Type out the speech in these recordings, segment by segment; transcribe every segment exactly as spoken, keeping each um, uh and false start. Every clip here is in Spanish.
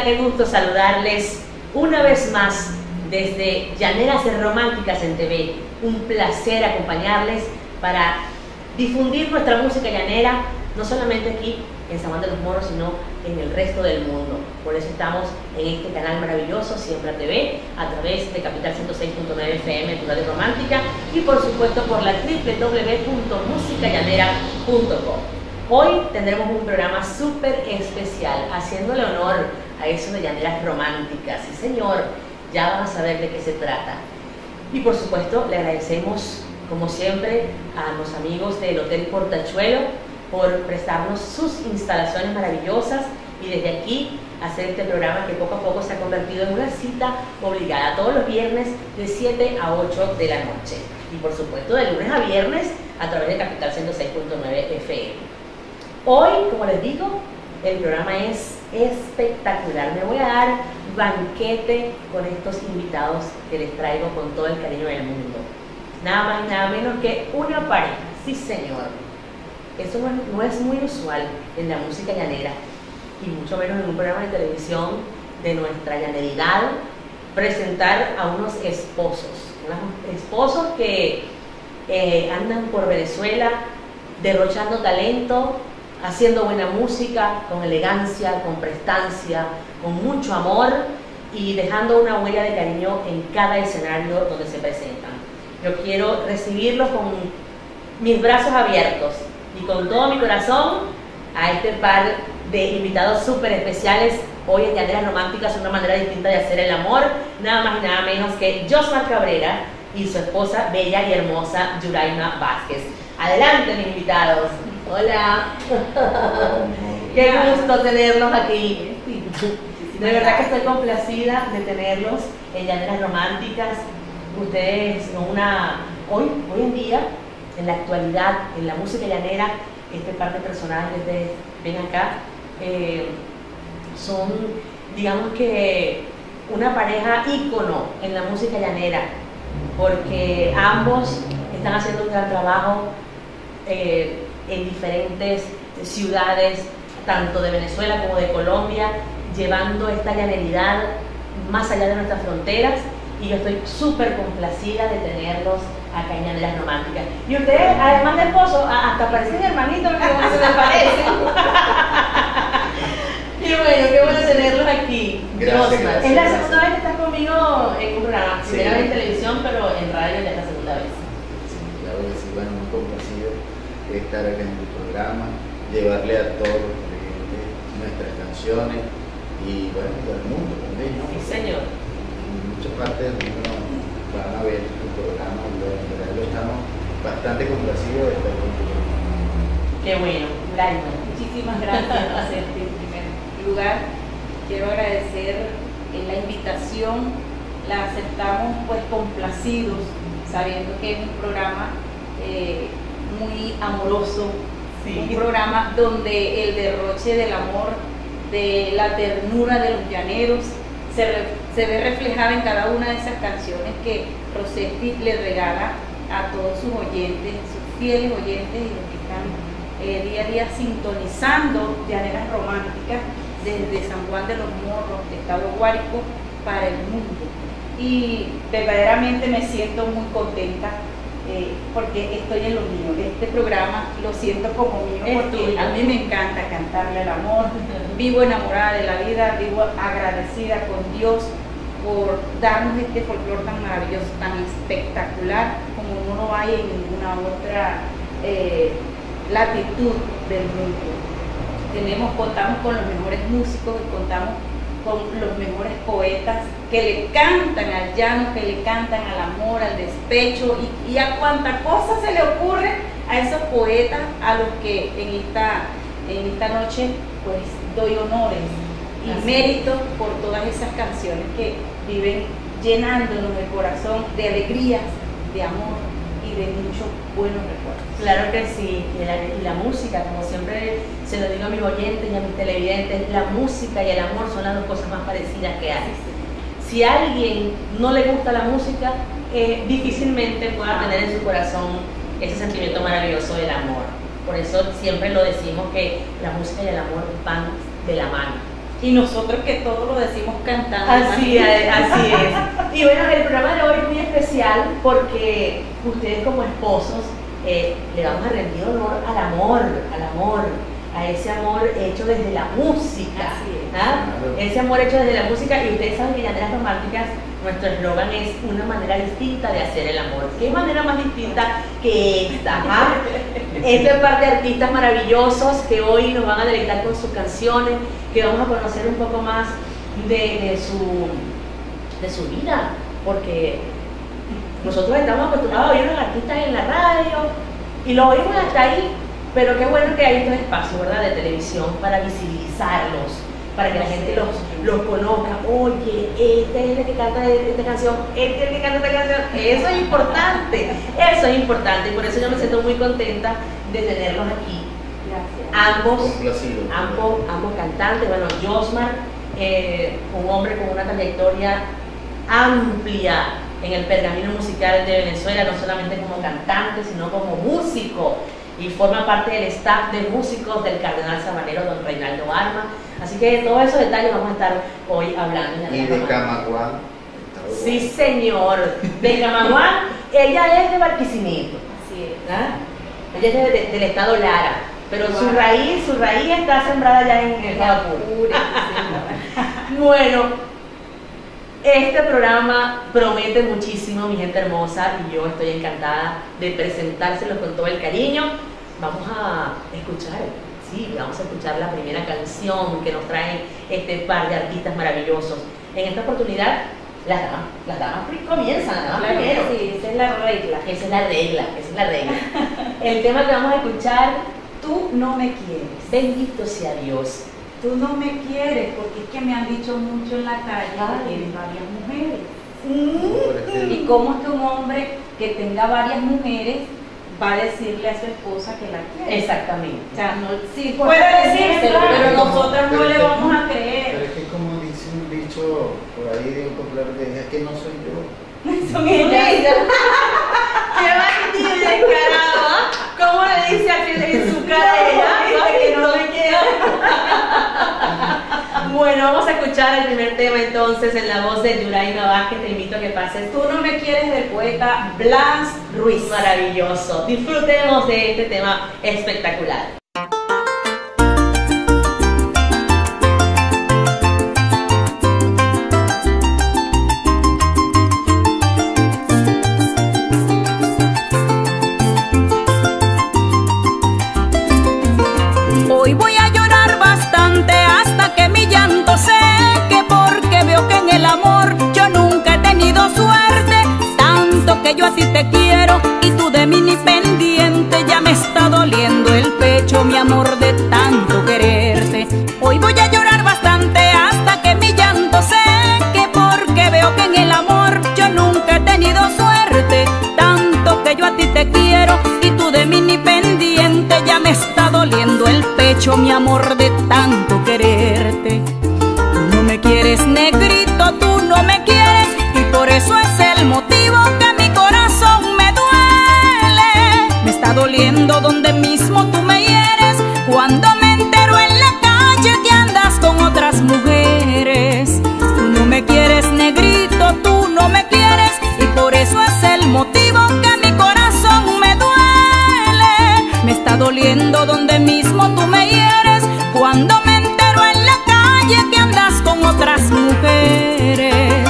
qué gusto saludarles una vez más desde Llaneras Románticas en T V. Un placer acompañarles para difundir nuestra música llanera, no solamente aquí en San Juan de los Morros, sino en el resto del mundo. Por eso estamos en este canal maravilloso, Siembra T V, a través de Capital ciento seis punto nueve F M, tu radio romántica, y por supuesto por la doble u doble u doble u punto música llanera punto com. Hoy tendremos un programa súper especial, haciéndole honor a eso de Llaneras Románticas. Sí, señor, ya van a saber de qué se trata. Y por supuesto, le agradecemos, como siempre, a los amigos del Hotel Portachuelo por prestarnos sus instalaciones maravillosas y desde aquí hacer este programa que poco a poco se ha convertido en una cita obligada todos los viernes de siete a ocho de la noche. Y por supuesto, de lunes a viernes a través de Capital ciento seis punto nueve F M. Hoy, como les digo, el programa es espectacular. Me voy a dar banquete con estos invitados que les traigo con todo el cariño del mundo. Nada más y nada menos que una pareja, sí señor. Eso no es, no es muy usual en la música llanera y mucho menos en un programa de televisión de nuestra llaneridad, presentar a unos esposos, unos esposos que eh, andan por Venezuela derrochando talento, haciendo buena música, con elegancia, con prestancia, con mucho amor y dejando una huella de cariño en cada escenario donde se presentan. Yo quiero recibirlos con mis brazos abiertos y con todo mi corazón a este par de invitados súper especiales. Hoy en Llaneras Románticas, una manera distinta de hacer el amor, nada más y nada menos que Josmar Cabrera y su esposa bella y hermosa Yuraima Vázquez. Adelante, mis invitados. Hola, qué gusto tenerlos aquí. De verdad que estoy complacida de tenerlos en Llaneras Románticas. Ustedes son una, hoy, hoy en día, en la actualidad, en la música llanera, este par de personajes que ustedes ven acá, eh, son, digamos que, una pareja ícono en la música llanera, porque ambos están haciendo un gran trabajo eh, en diferentes ciudades, tanto de Venezuela como de Colombia, llevando esta llaneridad más allá de nuestras fronteras, y yo estoy súper complacida de tenerlos acá en Llaneras Románticas. Y ustedes, además de esposo, hasta parecen hermanitos, que no se les parecen. Y bueno, qué bueno tenerlos aquí. Gracias, gracias, es la gracias. segunda vez que estás conmigo en un programa, Sí. primera vez en televisión, pero en radio ya es la segunda vez. Sí, claro que sí, bueno, muy complacido de estar acá en tu programa, llevarle a todos los clientes nuestras canciones y bueno, todo el mundo también, ¿no? Sí, señor. En muchas partes del mundo van a ver tu programa y bueno, en verdad estamos bastante complacidos de estar contigo. Qué bueno, Yuraima. Muchísimas gracias, Vicente. En primer lugar, quiero agradecer en la invitación, la aceptamos pues complacidos, sabiendo que es un programa eh, muy amoroso, Sí. un programa donde el derroche del amor, de la ternura de los llaneros, se, re, se ve reflejada en cada una de esas canciones que Rosetti le regala a todos sus oyentes, sus fieles oyentes y los que están eh, día a día sintonizando Llaneras Románticas desde San Juan de los Morros, Estado Guárico, para el mundo. Y verdaderamente me siento muy contenta eh, porque estoy en lo mío. Este programa lo siento como mío Es porque tuyo. a mí me encanta cantarle al amor. Vivo enamorada de la vida, vivo agradecida con Dios por darnos este folclore tan maravilloso, tan espectacular, como no lo hay en ninguna otra eh, latitud del mundo. Tenemos, contamos con los mejores músicos y contamos con los mejores poetas que le cantan al llano, que le cantan al amor, al despecho y, y a cuanta cosa se le ocurre a esos poetas a los que en esta, en esta noche pues doy honores y Así méritos por todas esas canciones que viven llenándonos el corazón de alegrías, de amor y de muchos buenos recuerdos. Claro que sí, y la, y la música, como siempre se lo digo a mis oyentes y a mis televidentes, la música y el amor son las dos cosas más parecidas que hay. Si a alguien no le gusta la música, eh, difícilmente pueda tener en su corazón ese sentimiento maravilloso del amor. Por eso siempre lo decimos que la música y el amor van de la mano. Y nosotros que todo lo decimos cantando. Así es, así es. Y bueno, el programa de hoy es muy especial porque ustedes como esposos eh, le vamos a rendir honor al amor, al amor, a ese amor hecho desde la música. ¿Ah? Ese amor hecho desde la música, y ustedes saben que en Llaneras Románticas nuestro eslogan es una manera distinta de hacer el amor. ¿Qué manera más distinta que esta? ¿Ah? Este par de artistas maravillosos que hoy nos van a deleitar con sus canciones, que vamos a conocer un poco más de, de, su, de su vida, porque nosotros estamos acostumbrados a oír a los artistas en la radio y lo oímos hasta ahí, pero qué bueno que hay estos espacios, ¿verdad?, de televisión para visibilizarlos, para que la gente los, los conozca. Oye, este es el que canta esta canción, este es el que canta esta canción. Eso es importante, eso es importante, y por eso yo me siento muy contenta de tenerlos aquí. Gracias. Ambos, ambos, ambos cantantes. Bueno, Josmar, eh, un hombre con una trayectoria amplia en el pergamino musical de Venezuela, no solamente como cantante, sino como músico, y forma parte del staff de músicos del Cardenal Sabanero, don Reinaldo Arma. Así que de todos esos detalles vamos a estar hoy hablando. Y de Camaguán. Sí, señor, de Camaguán. Ella es de Barquisimeto. Así es. ¿Ah? Ella es de, de, del estado Lara, pero wow, su raíz, su raíz está sembrada ya en el Japur. Bueno, este programa promete muchísimo, mi gente hermosa, y yo estoy encantada de presentárselos con todo el cariño. Vamos a escuchar, sí, vamos a escuchar la primera canción que nos traen este par de artistas maravillosos. En esta oportunidad, las damas, las damas comienzan, las damas claro, primero. Sí, esa es la regla. Esa es la regla, esa es la regla. El tema que vamos a escuchar, Tú no me quieres. bendito sea Dios. Tú no me quieres, porque es que me han dicho mucho en la calle que tienen varias mujeres. Mm. ¿Y cómo es que un hombre que tenga varias mujeres va a decirle a su esposa que la quiere? Exactamente. O sea, no, sí puede decírselo, pero nosotros no le vamos a creer. Pero es que como dice un dicho por ahí de un popular, que es que no soy yo. Son ellas. ¡Qué bandido descarado! ¿Cómo le dice a que en su cara ella? Que no me quiere. Bueno, vamos a escuchar el primer tema entonces en la voz de Yuraima Vázquez. Te invito a que pases. Tú no me quieres, del poeta Blas Ruiz. Maravilloso. Disfrutemos de este tema espectacular. Hoy voy a llorar bastante hasta que mi llanto seque, porque veo que en el amor yo nunca he tenido suerte. Tanto que yo a ti te quiero y tú de mí ni pendiente. Ya me está doliendo el pecho, mi amor, de tanto quererte. Hoy voy a llorar bastante hasta que mi llanto seque, porque veo que en el amor yo nunca he tenido suerte. Tanto que yo a ti te quiero y tú de mí ni pendiente. Ya me está doliendo el pecho, mi amor, de tanto quererte. Tú no me quieres, negrito, tú no me quieres, y por eso es el motivo que mi corazón me duele. Me está doliendo donde mismo tú me hieres, cuando me entero en la calle que andas con otras mujeres. Tú no me quieres, negrito, tú no me quieres, y por eso es el motivo que mi corazón me duele. Me está doliendo donde mismo tú me hieres, cuando me entero en la calle que andas con otras mujeres.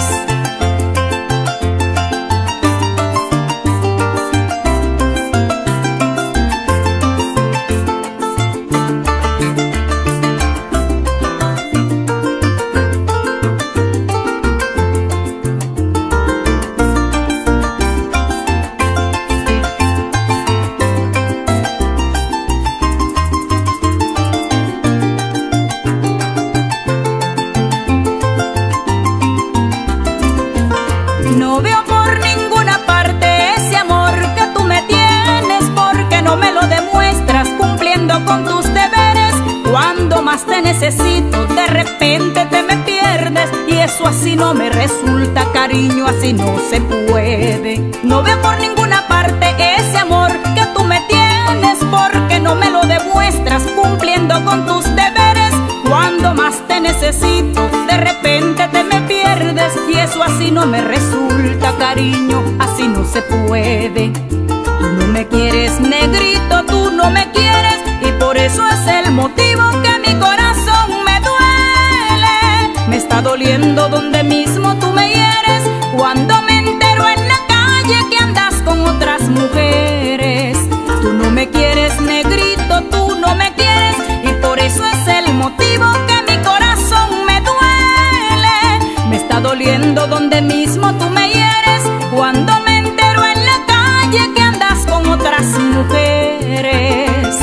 No veo por ninguna parte ese amor que tú me tienes, porque no me lo demuestras cumpliendo con tus deberes. Cuando más te necesito, de repente te me pierdes, y eso así no me resulta, cariño, así no se puede. No veo por ninguna parte ese amor que tú me tienes, porque no me lo demuestras cumpliendo con tus deberes. Cuando más te necesito, necesito, de repente te me pierdes y eso así no me resulta, cariño, así no se puede. Tú no me quieres, negrito, tú no me quieres y por eso es el motivo que mi corazón me duele. Me está doliendo donde mismo tú me hieres cuando me entero en la calle que andas con otras mujeres. Tú no me quieres, negrito, tú no me quieres y por eso es el motivo que mi corazón me duele. Me está doliendo donde mismo tú me hieres cuando me entero en la calle que andas con otras mujeres.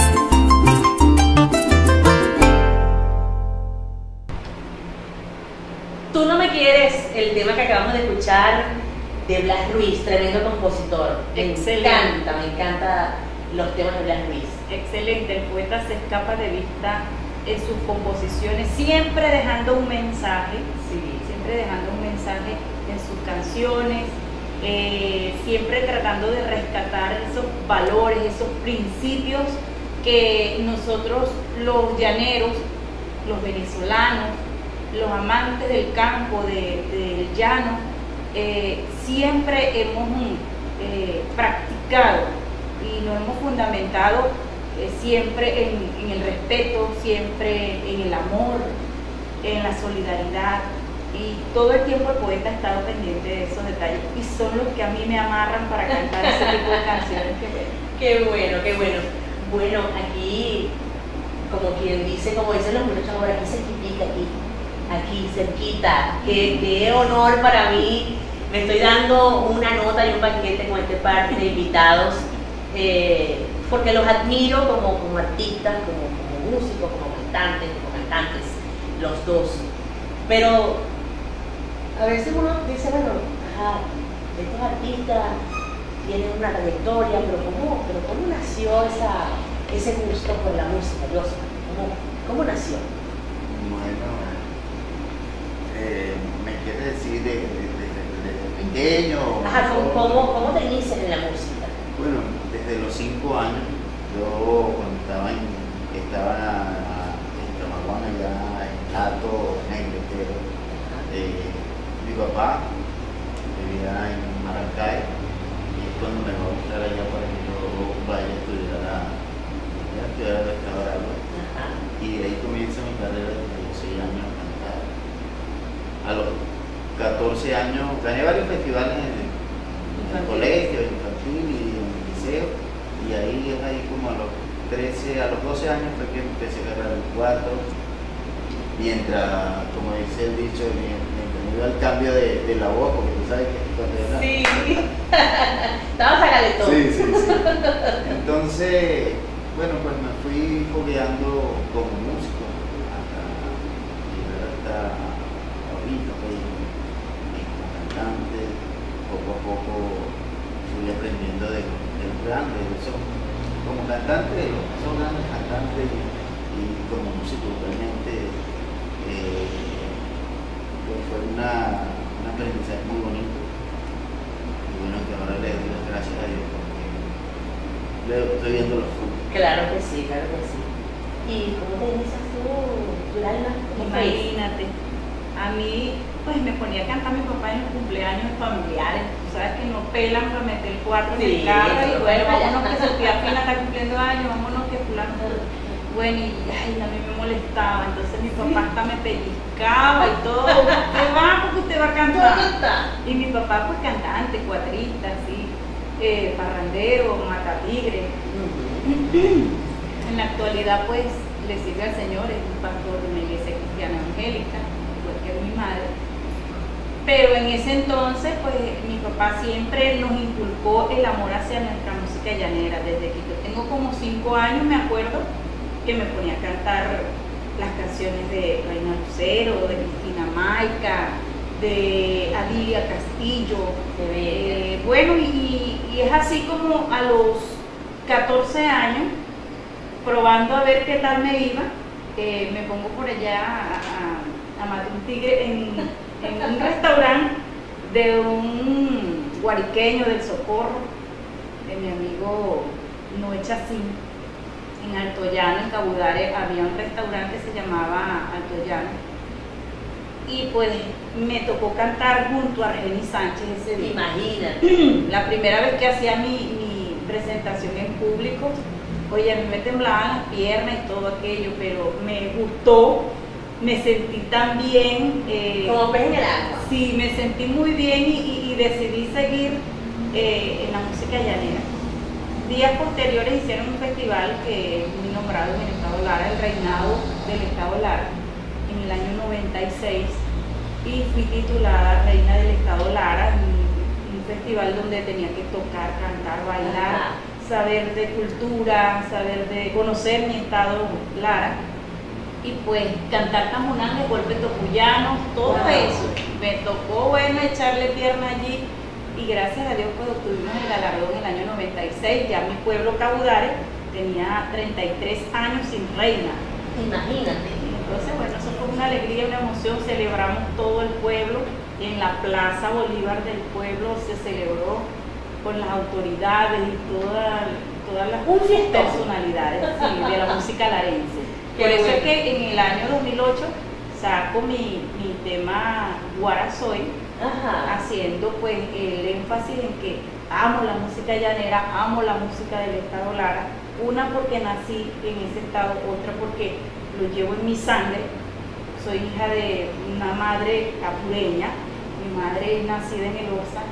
Tú no me quieres, el tema que acabamos de escuchar de Blas Ruiz, tremendo compositor. Excelente. Me encanta, me encanta los temas de Blas Ruiz. Excelente, el poeta se escapa de vista en sus composiciones, siempre dejando un mensaje, Sí. siempre dejando un mensaje en sus canciones, eh, siempre tratando de rescatar esos valores, esos principios que nosotros los llaneros, los venezolanos, los amantes del campo, de, del llano, eh, siempre hemos eh, practicado y nos hemos fundamentado eh, siempre en, en el respeto, siempre en el amor, en la solidaridad, y todo el tiempo el poeta ha estado pendiente de esos detalles y son los que a mí me amarran para cantar ese tipo de canciones. Qué bueno, qué bueno. Bueno, aquí, como quien dice, como dicen los muchachos ahora, aquí cerquita, aquí, aquí cerquita. Qué, qué honor para mí. Me estoy dando una nota y un banquete con este par de invitados, eh, porque los admiro como, como artistas, como, como músicos, como cantantes, como cantantes, los dos. Pero a veces uno dice, bueno, ajá, estos artistas tienen una trayectoria, pero ¿cómo, pero cómo nació esa, ese gusto por la música, Joseph? ¿Cómo, cómo nació? Bueno, eh, me quiere decir de, de, de, de, de pequeño. Ajá, ¿cómo, o- cómo, cómo te inicias en la música? Bueno, desde los cinco años, yo cuando estaba en, estaba en Camaguán, allá en Lato, en el Inglaterra, eh, mi papá vivía en Maracay y es cuando me va a buscar allá para que yo vaya a estudiar a, a estudiar a restaurar. Ajá. Y de ahí comienza mi carrera desde los seis años a cantar. A los catorce años gané varios festivales en el, en el colegio, infantil y en el liceo. Y ahí es ahí como a los trece, a los doce años fue que empecé a agarrar el cuatro. Mientras, como dice el dicho, mientras iba al cambio de, de la voz, porque tú sabes que cuando era... Sí, estabas a caletón. Sí, sí, sí. Entonces, bueno, pues me fui fogueando como músico hasta llegar hasta ahorita, pues, y como cantante, poco a poco fui aprendiendo de, de los grandes, son, como cantante, son grandes cantantes y, y como músico realmente eh, pues fue una, un aprendizaje muy bonito. Y bueno, que ahora le doy las gracias a Dios porque le estoy viendo los frutos. Claro que sí, claro que sí. ¿Y cómo te inicias tú, Yuralma? ¿Cómo fue? Imagínate, a mí pues me ponía a cantar mi papá en los cumpleaños familiares. Tú sabes que no pelan para meter cuatro en Sí, el carro y eso, bueno, vaya. vámonos que su tía Fina está cumpliendo años, vámonos que fulano. Bueno, y ay, a mí me molestaba, entonces mi papá hasta me pellizcaba y todo. ¿Usted va? Porque usted va a cantar. Y mi papá pues cantante, cuatrista, así, eh, parrandero, matatigre. En la actualidad pues le sirve al Señor, es un pastor de una iglesia cristiana evangélica, igual que mi madre. Pero en ese entonces pues mi papá siempre nos inculcó el amor hacia nuestra música llanera. Desde que yo tengo como cinco años me acuerdo que me ponía a cantar las canciones de Reina Lucero, de Cristina Maica, de Adilia Castillo. Eh, bueno, y, y es así como a los catorce años, probando a ver qué tal me iba, eh, me pongo por allá a, a, a matar un tigre en, en un restaurante de un guariqueño del Socorro, de mi amigo Noé Chacín. En Alto Llano, en Cabudare, había un restaurante que se llamaba Alto Llano. y pues me tocó cantar junto a Reni Sánchez ese día. Imagínate. La primera vez que hacía mi, mi presentación en público, oye, a mí me temblaban las piernas y todo aquello, pero me gustó, me sentí tan bien. Eh, Como pez en el agua. Sí, me sentí muy bien y, y, y decidí seguir eh, en la música llanera. Días posteriores hicieron un festival que es muy nombrado en el estado Lara, el reinado del estado Lara, en el año noventa y seis, y fui titulada Reina del Estado Lara, un, un festival donde tenía que tocar, cantar, bailar, Ajá. saber de cultura, saber de conocer mi estado Lara, y pues cantar camunangas, golpes tocuyanos, todo Wow. eso. Me tocó, bueno, echarle pierna allí, y gracias a Dios pues obtuvimos el galardón en el año noventa y seis. Ya mi pueblo Cabudare tenía treinta y tres años sin reina. Imagínate. Entonces, bueno, eso fue una alegría, una emoción. Celebramos todo el pueblo. En la Plaza Bolívar del pueblo se celebró con las autoridades y toda, todas las Un fiestón. personalidades sí, de la música larense. Qué Por eso bueno. es que en el año dos mil ocho saco mi, mi tema Guarasoy, Ajá. haciendo pues el énfasis en que amo la música llanera, amo la música del estado Lara, una porque nací en ese estado, otra porque lo llevo en mi sangre. Soy hija de una madre apureña, mi madre es nacida en El Orza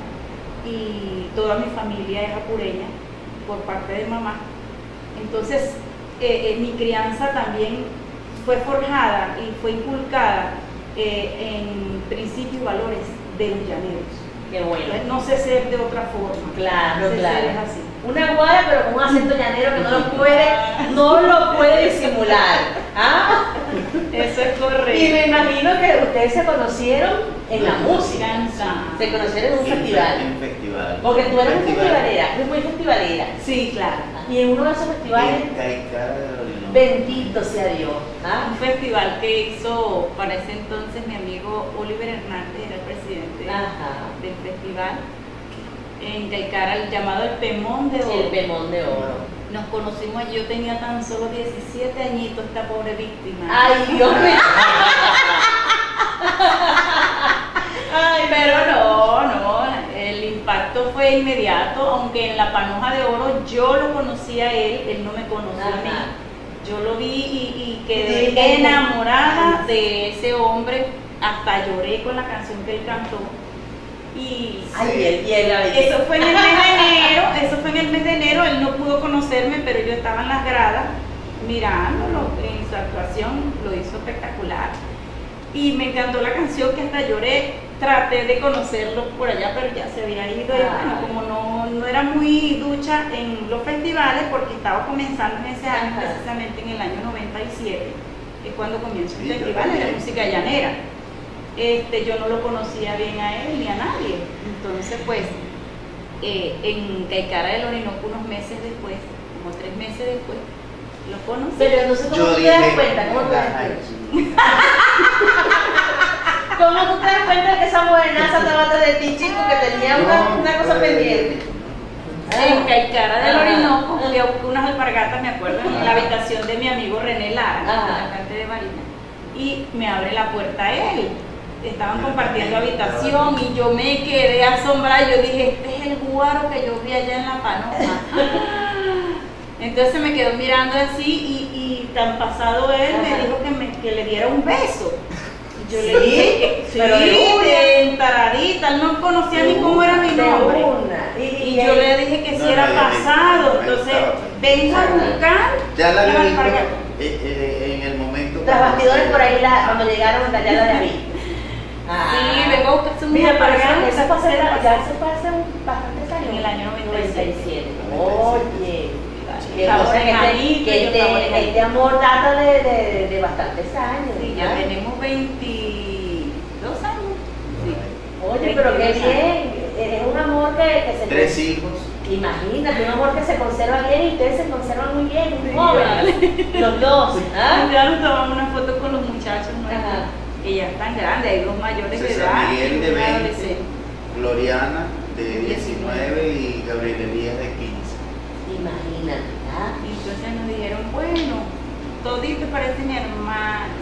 y toda mi familia es apureña por parte de mamá. Entonces eh, eh, mi crianza también fue forjada y fue inculcada eh, en principios y valores de los llaneros. Qué bueno. No sé ser de otra forma. Claro, sé claro. ser es así. Una guara, pero con un acento llanero que no lo puede, no lo puede disimular. ¿Ah? Eso es correcto. Y me imagino que ustedes se conocieron en la música. Se conocieron en un Sí, festival. En un festival. Porque tú eres muy Festival. festivalera, eres muy festivalera. Sí, claro. Y en uno de esos festivales, En Caicara de Orinoco. bendito sea Dios. ¿Ah? Un festival que hizo para ese entonces mi amigo Oliver Hernández, era el presidente Ajá. del festival, en Caicara, el llamado el Pemón de Oro. El Pemón de Oro. Nos conocimos allí, yo tenía tan solo diecisiete añitos, esta pobre víctima. Ay, Dios mío. Ay, pero no, no, el impacto fue inmediato, aunque en la Panoja de Oro yo lo conocí a él, él no me conoció a mí. Ajá. Yo lo vi y, y Sí, quedé que- enamorada de ese hombre, hasta lloré con la canción que él cantó. Y Ay, y él, y él, eso fue en el mes de enero, eso fue en el mes de enero, él no pudo conocerme, pero yo estaba en las gradas mirándolo en su actuación, lo hizo espectacular. Y me encantó la canción, que hasta lloré, traté de conocerlo por allá, pero ya se había ido, y bueno, como no, no era muy ducha en los festivales, porque estaba comenzando en ese año, Ajá. precisamente en el año noventa y siete, que es cuando comienza el Sí, yo festival de la también. música llanera. Este, yo no lo conocía bien a él ni a nadie. Entonces, pues, eh, en Caicara del Orinoco, unos meses después, como tres meses después, lo conocí. Pero entonces, ¿cómo Yo tú te das dije, cuenta? ¿Cómo tú te das "Ay, cuenta? chica". ¿Cómo tú te das cuenta que esa morenaza estaba atrás de ti, chico, que tenía una, No, una cosa pues, pendiente? En Caicara del Ajá. Orinoco fui a buscar unas alpargatas, me acuerdo, en la habitación de mi amigo René Lara, Ajá. cantante de Marina, y me abre la puerta él. Estaban compartiendo habitación y yo me quedé asombrada. Yo dije, este es el guaro que yo vi allá en la Panoja. Entonces me quedó mirando así y, y tan pasado él me Ajá. dijo que, me, que le diera un beso. Yo ¿Sí? le dije que sí, Pero de una. de entaradita, él no conocía ni cómo era mi De nombre. una. Y, Y yo le dije que No, si era no, ya- pasado, ya entonces estaba. vengo a buscar Ya la las había visto alpargatas. eh, eh, en el momento. Tras bastidores por ahí, la, cuando llegaron, ya la de mí. Sí, vengo a buscar sus Mira, pero alpargatas. eso fue hace, ya se fue hace un- bastantes años. En el año noventa y siete. Oye. Que Estaba cosa que este, ordenadito, que yo estaba este, ordenadita. este amor data de, de, de bastantes años. Sí, ¿ya? ya tenemos veintidós años. Sí. Oye, pero qué veintidós años. bien. Es un amor que, que se Tres hijos. Imagínate, un amor que se conserva bien y ustedes se conservan muy bien, muy Sí, jóvenes. Los dos. ¿Ah? Ya nos tomamos una foto con los muchachos nuestros, Ajá. que ya están grandes, hay dos mayores de César edad Miguel y de un veinte, adolescente. Gloriana de diecinueve y Gabriel Elías de quince. Imagínate. ¿Ah? Y entonces nos dijeron, bueno, toditos parecen hermanos.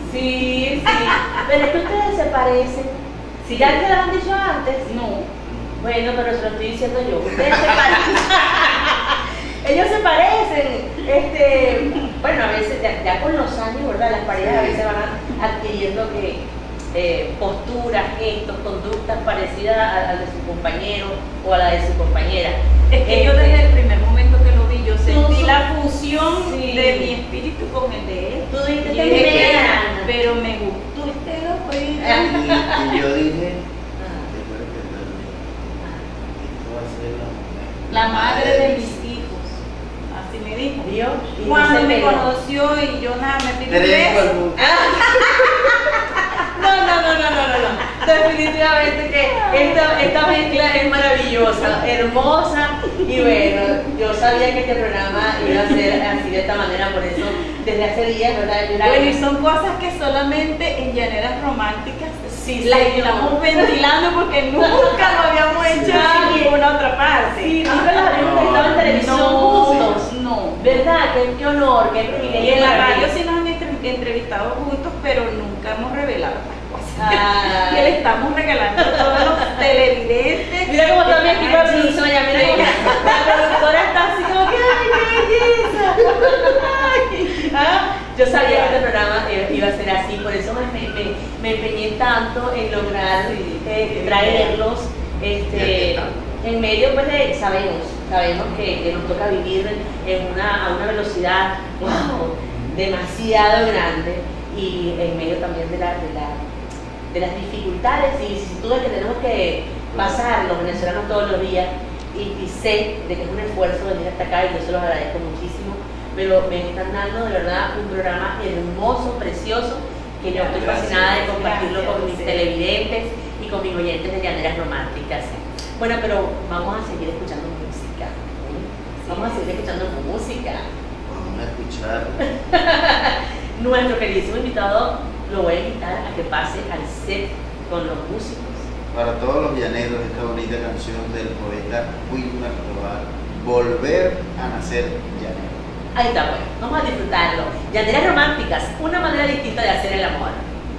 Sí, sí. Pero es que ustedes se parecen. Si ya te lo han dicho antes. No. Bueno, pero se lo estoy diciendo yo. Ustedes se parecen. Ellos se parecen. Este, bueno, a veces ya, ya con los años, ¿verdad? Las parejas a veces van adquiriendo que eh, posturas, gestos, conductas parecidas a, a de su compañero o a la de su compañera. Es que este, yo desde el primer momento que lo vi, yo sentí tú, la fusión sí. de mi espíritu con el de él. Tú dijiste Y que dije, me "Mira, gana". pero me gustó este loco. Y, y yo dije, después que esto va a ser la mujer. La madre de mis hijos. Así me dijo. Dios, y no Cuando se me pegó. conoció y yo nada, me pidió un Tres beso. por mucho. No, no, no, no, no, no, no. Definitivamente que esta, esta mezcla es maravillosa, hermosa y bueno, yo sabía que este programa iba a ser así de esta manera, por eso desde hace días, ¿verdad? Yo era- Bueno, y son cosas que solamente en Llaneras Románticas Sí, las señor. estamos ventilando porque nunca lo habíamos hecho Nadie. en ninguna otra parte. Sí, nunca las habíamos estado en televisión No, juntos. no. ¿Verdad? Qué, qué honor, qué Y privilegio. en la para mí. radio sí nos han entre- entrevistado juntos, pero nunca hemos revelado estas cosas. Ay. Que le estamos regalando a todos los televidentes. Mira cómo está mi que equipo están de allí. producción, mira cómo la productora está así como que ¡ay, qué belleza! Ay, ¿ah? Yo sabía que este programa iba a ser así, por eso me, me, me empeñé tanto en lograr eh, traerlos este, en medio, pues de, sabemos, sabemos que, que nos toca vivir en una, a una velocidad wow, demasiado grande y en medio también de la, de la de las dificultades y vicisitudes que tenemos que pasar los venezolanos todos los días y, y sé de que es un esfuerzo venir hasta acá y yo se los agradezco muchísimo, pero me están dando de verdad un programa hermoso, precioso, que yo estoy Gracias. fascinada de compartirlo Gracias, con mis sí. televidentes y con mis oyentes de Llaneras Románticas. Bueno, pero vamos a seguir escuchando música, ¿sí? Vamos a seguir escuchando música. Vamos a escuchar. Nuestro queridísimo invitado lo voy a invitar a que pase al set con los músicos. Para todos los llaneros, esta bonita canción del poeta Wilmer Tobar, Volver a nacer llanero. Ahí está, bueno, vamos a disfrutarlo. Llaneras Románticas, una manera distinta de hacer el amor.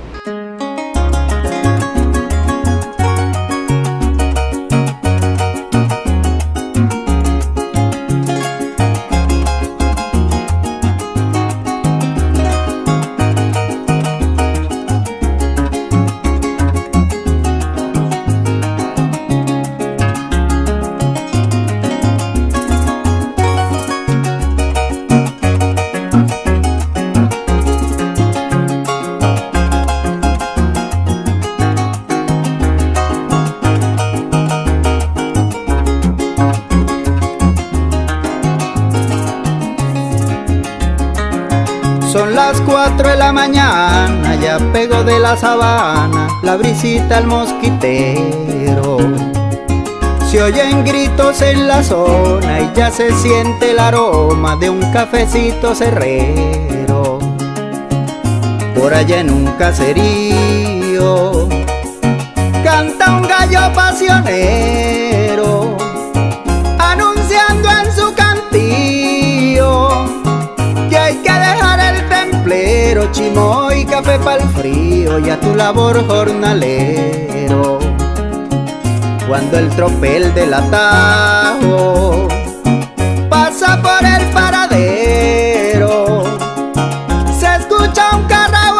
Son las cuatro de la mañana, ya pego de la sabana la brisita al mosquitero. Se oyen gritos en la zona y ya se siente el aroma de un cafecito cerrero. Por allá en un caserío canta un gallo pasionero, anunciando en su cantillo que hay que dejar el templero, chimo y café pa'l frío y a tu labor jornalero. Cuando el tropel del atajo pasa por el paradero, se escucha un carro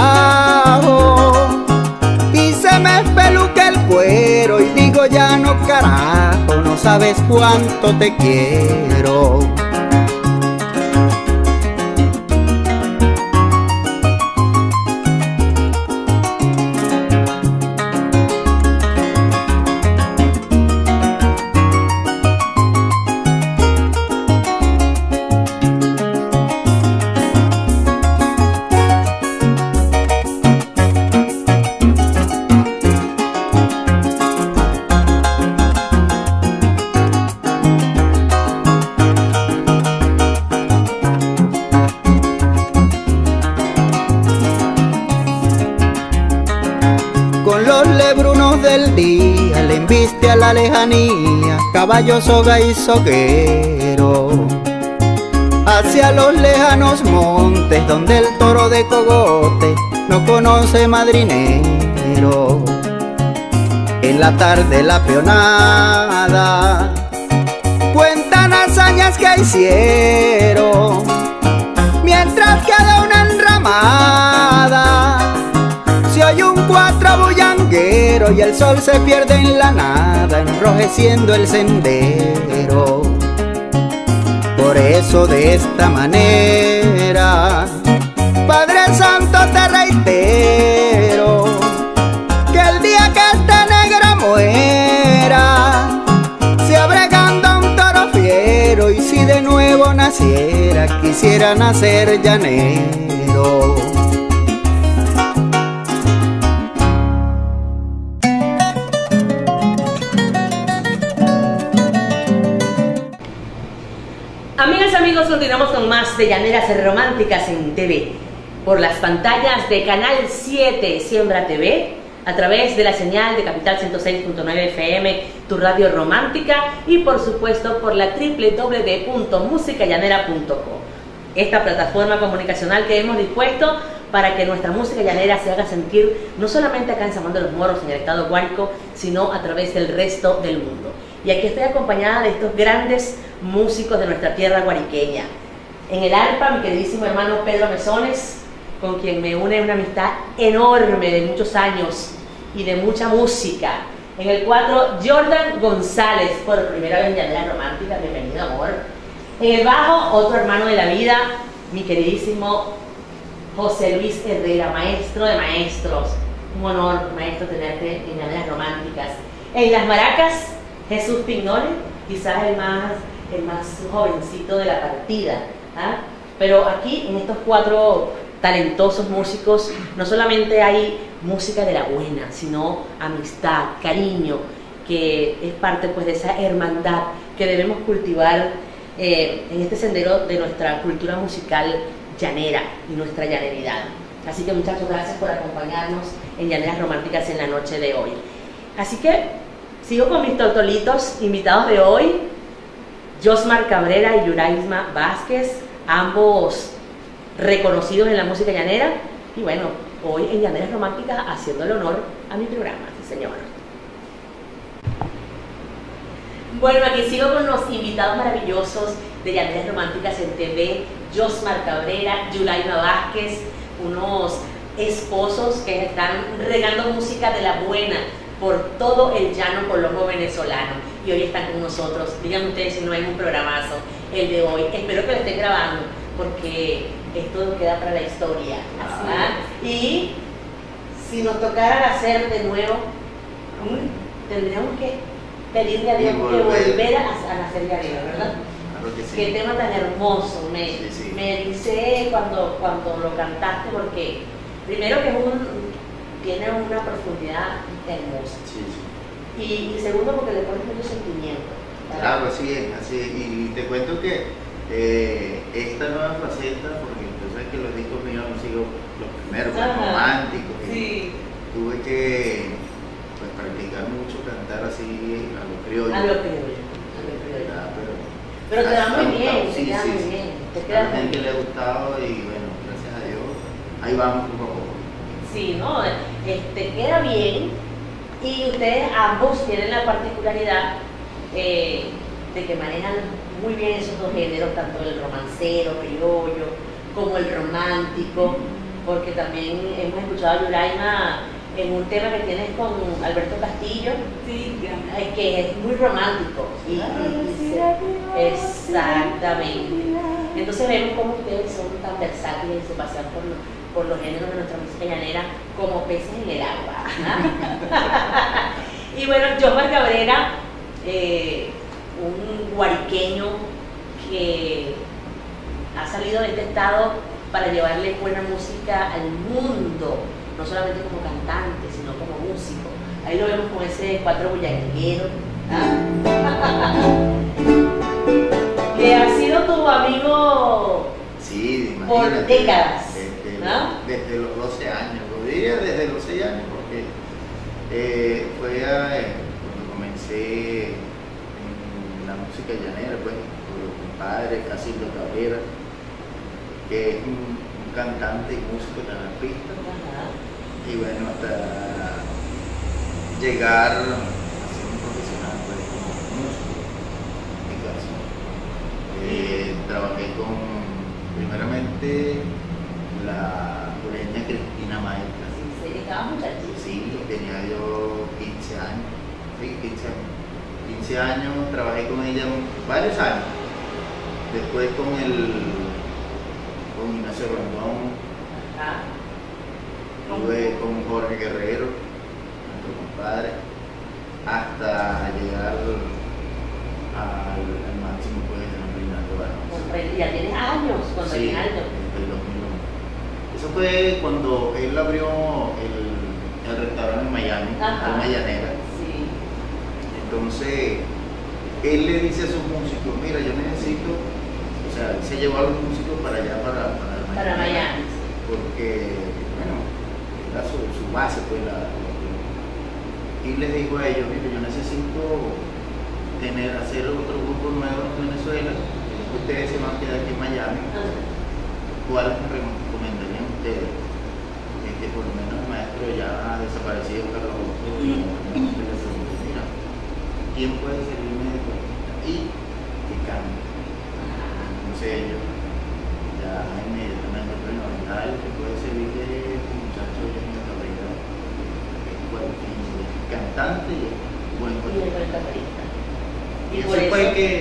abajo y se me espeluca el cuero y digo ya no carajo, no sabes cuánto te quiero. Con los lebrunos del día le embiste a la lejanía caballo, soga y soguero, hacia los lejanos montes donde el toro de cogote no conoce madrinero. En la tarde la peonada cuentan hazañas que hicieron, mientras queda una enramada se oye un cuatro bullanguero y el sol se pierde en la nada, enrojeciendo el sendero. Por eso de esta manera, Padre Santo, te reitero que el día que esta negra muera, se abregando un toro fiero, y si de nuevo naciera, quisiera nacer llanero. Amigas, amigos, continuamos con más de Llaneras Románticas en T V, por las pantallas de Canal siete Siembra T V, a través de la señal de Capital ciento seis punto nueve F M, tu radio romántica, y por supuesto por la doble u doble u doble u punto música llanera punto com, esta plataforma comunicacional que hemos dispuesto para que nuestra música llanera se haga sentir no solamente acá en San Juan de los Morros, en el estado Guárico, sino a través del resto del mundo. Y aquí estoy acompañada de estos grandes músicos de nuestra tierra guariqueña. En el arpa, mi queridísimo hermano Pedro Mesones, con quien me une una amistad enorme de muchos años y de mucha música. En el cuatro, Jordan González, por primera vez en Llaneras Románticas, bienvenido, amor. En el bajo, otro hermano de la vida, mi queridísimo José Luis Herrera, maestro de maestros. Un honor, maestro, tenerte en Llaneras Románticas. En las maracas, Jesús Pignone, quizás el más, el más jovencito de la partida, ¿ah? Pero aquí, en estos cuatro talentosos músicos, no solamente hay música de la buena, sino amistad, cariño, que es parte pues de esa hermandad que debemos cultivar eh, en este sendero de nuestra cultura musical llanera y nuestra llaneridad. Así que muchas gracias por acompañarnos en Llaneras Románticas en la noche de hoy. Así que sigo con mis tortolitos invitados de hoy, Josmar Cabrera y Yuraisma Vázquez, ambos reconocidos en la música llanera, y bueno, hoy en Llaneras Románticas haciéndole honor a mi programa, sí señor. Bueno, aquí sigo con los invitados maravillosos de Llaneras Románticas en T V, Josmar Cabrera, Yuraisma Vázquez, unos esposos que están regando música de la buena por todo el llano colombo venezolano, y hoy están con nosotros. Díganme ustedes si no hay un programazo el de hoy. Espero que lo estén grabando, porque esto queda para la historia. ¿Ah? Y si nos tocara hacer de nuevo, tendríamos que pedirle a Dios que volver a, a nacer llanero, ¿verdad? Claro que sí. Qué tema tan hermoso, me, sí, sí. me dice cuando, cuando lo cantaste, porque primero que es un, tiene una profundidad hermosa, sí, sí. Y, y segundo porque le pones mucho sentimiento. Claro, así es, así es. Y te cuento que eh, esta nueva faceta, porque tú sabes que los discos míos han sido los primeros, pues, románticos, sí. Tuve que pues, practicar mucho, cantar así a lo criollo. A lo criollo, a lo criollo. Pero, pero te da muy bien, sí, te queda sí, muy sí. bien. Te a la gente le ha gustado y bueno, gracias a Dios, ahí vamos poco a poco. Sí, ¿no? Este, queda bien, y ustedes ambos tienen la particularidad eh, de que manejan muy bien esos dos géneros, tanto el romancero, criollo, como el romántico, porque también hemos escuchado a Yuraima en un tema que tienes con Alberto Castillo, sí, que es muy romántico. Y, y, y se, exactamente. Entonces vemos cómo ustedes son tan versátiles y se pasean por los, por los géneros de nuestra música llanera como peces en el agua. Y bueno, Josmar Cabrera, eh, un guariqueño que ha salido de este estado para llevarle buena música al mundo, no solamente como cantante, sino como músico. Ahí lo vemos con ese cuatro bullanguero, ¿ah? Que ha sido tu amigo, sí, por décadas, desde, ¿no? desde los doce años, lo diría desde los seis años, porque eh, fue a, eh, cuando comencé en la música llanera, pues, por mi padre, Casildo Cabrera, que es un cantante y músico, tan artista. Ajá. Y bueno, hasta llegar a ser un profesional, pues, como músico, en mi caso. Eh, trabajé con, primeramente, la coreana Cristina Maestra. Se dedicaba muchachos. Sí, tenía yo quince años. Sí, quince años. quince años, trabajé con ella varios años. Después con el con Ignacio Rondón, Ajá. estuve con Jorge Guerrero, nuestro compadre, hasta llegar al, al máximo, pues, de Reinaldo Armas. Con Rey- Ya tienes años con Sí, Reinaldo. desde el dos mil uno. Eso fue cuando él abrió el, el restaurante en Miami, Ajá. Alma Llanera. Sí. Entonces, él le dice a sus músicos, mira, yo necesito, o sea, él se llevó a los músicos para allá, para, para Miami. Para Miami. Porque, bueno, era su, su base, pues, la, y les dijo a ellos, mira, yo necesito tener, hacer otro grupo nuevo en Venezuela, y después ustedes se van a quedar aquí en Miami. Ajá. ¿Cuáles me recomendarían ustedes? Es que por lo menos el maestro ya ha desaparecido, Carlos Augusto, y mira, ¿quién puede servirme de corista? Y que cambie. Entonces ellos ya inmediatamente, bueno, tal, que puede servir de este muchacho de la Cabrera, que es cualquier cantante y es buen Y el corista. buen camarista. Y Y eso por eso. fue que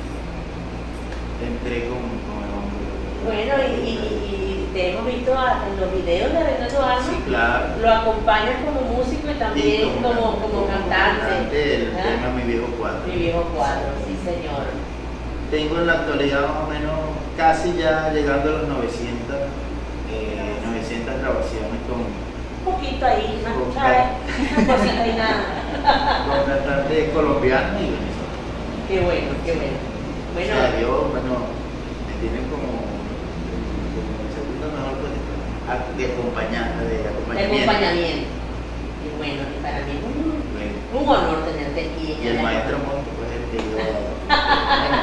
entré con, con el hombre. Bueno, y, y, y te hemos visto hasta en los videos de Reinaldo Armas. Sí, claro. Lo acompañas como músico y también Y como, como, cantante. El ¿Ah? tema Mi Viejo Cuadro. Mi viejo cuadro, sí señor. Tengo en la actualidad más o menos casi ya llegando a los novecientas, eh, novecientas grabaciones con, Un poquito ahí, una, Con ¿sabes? Una cosita y nada. con cantantes colombianos y venezolanos. Qué bueno, qué bueno. Bueno, O sea, yo, bueno, me tienen como, como el segundo mejor pues, de acompañante, de de acompañamiento. acompañamiento. Y bueno, y para mí es un, Bueno, un honor tenerte aquí. y el maestro Monte, pues, el que yo, bueno,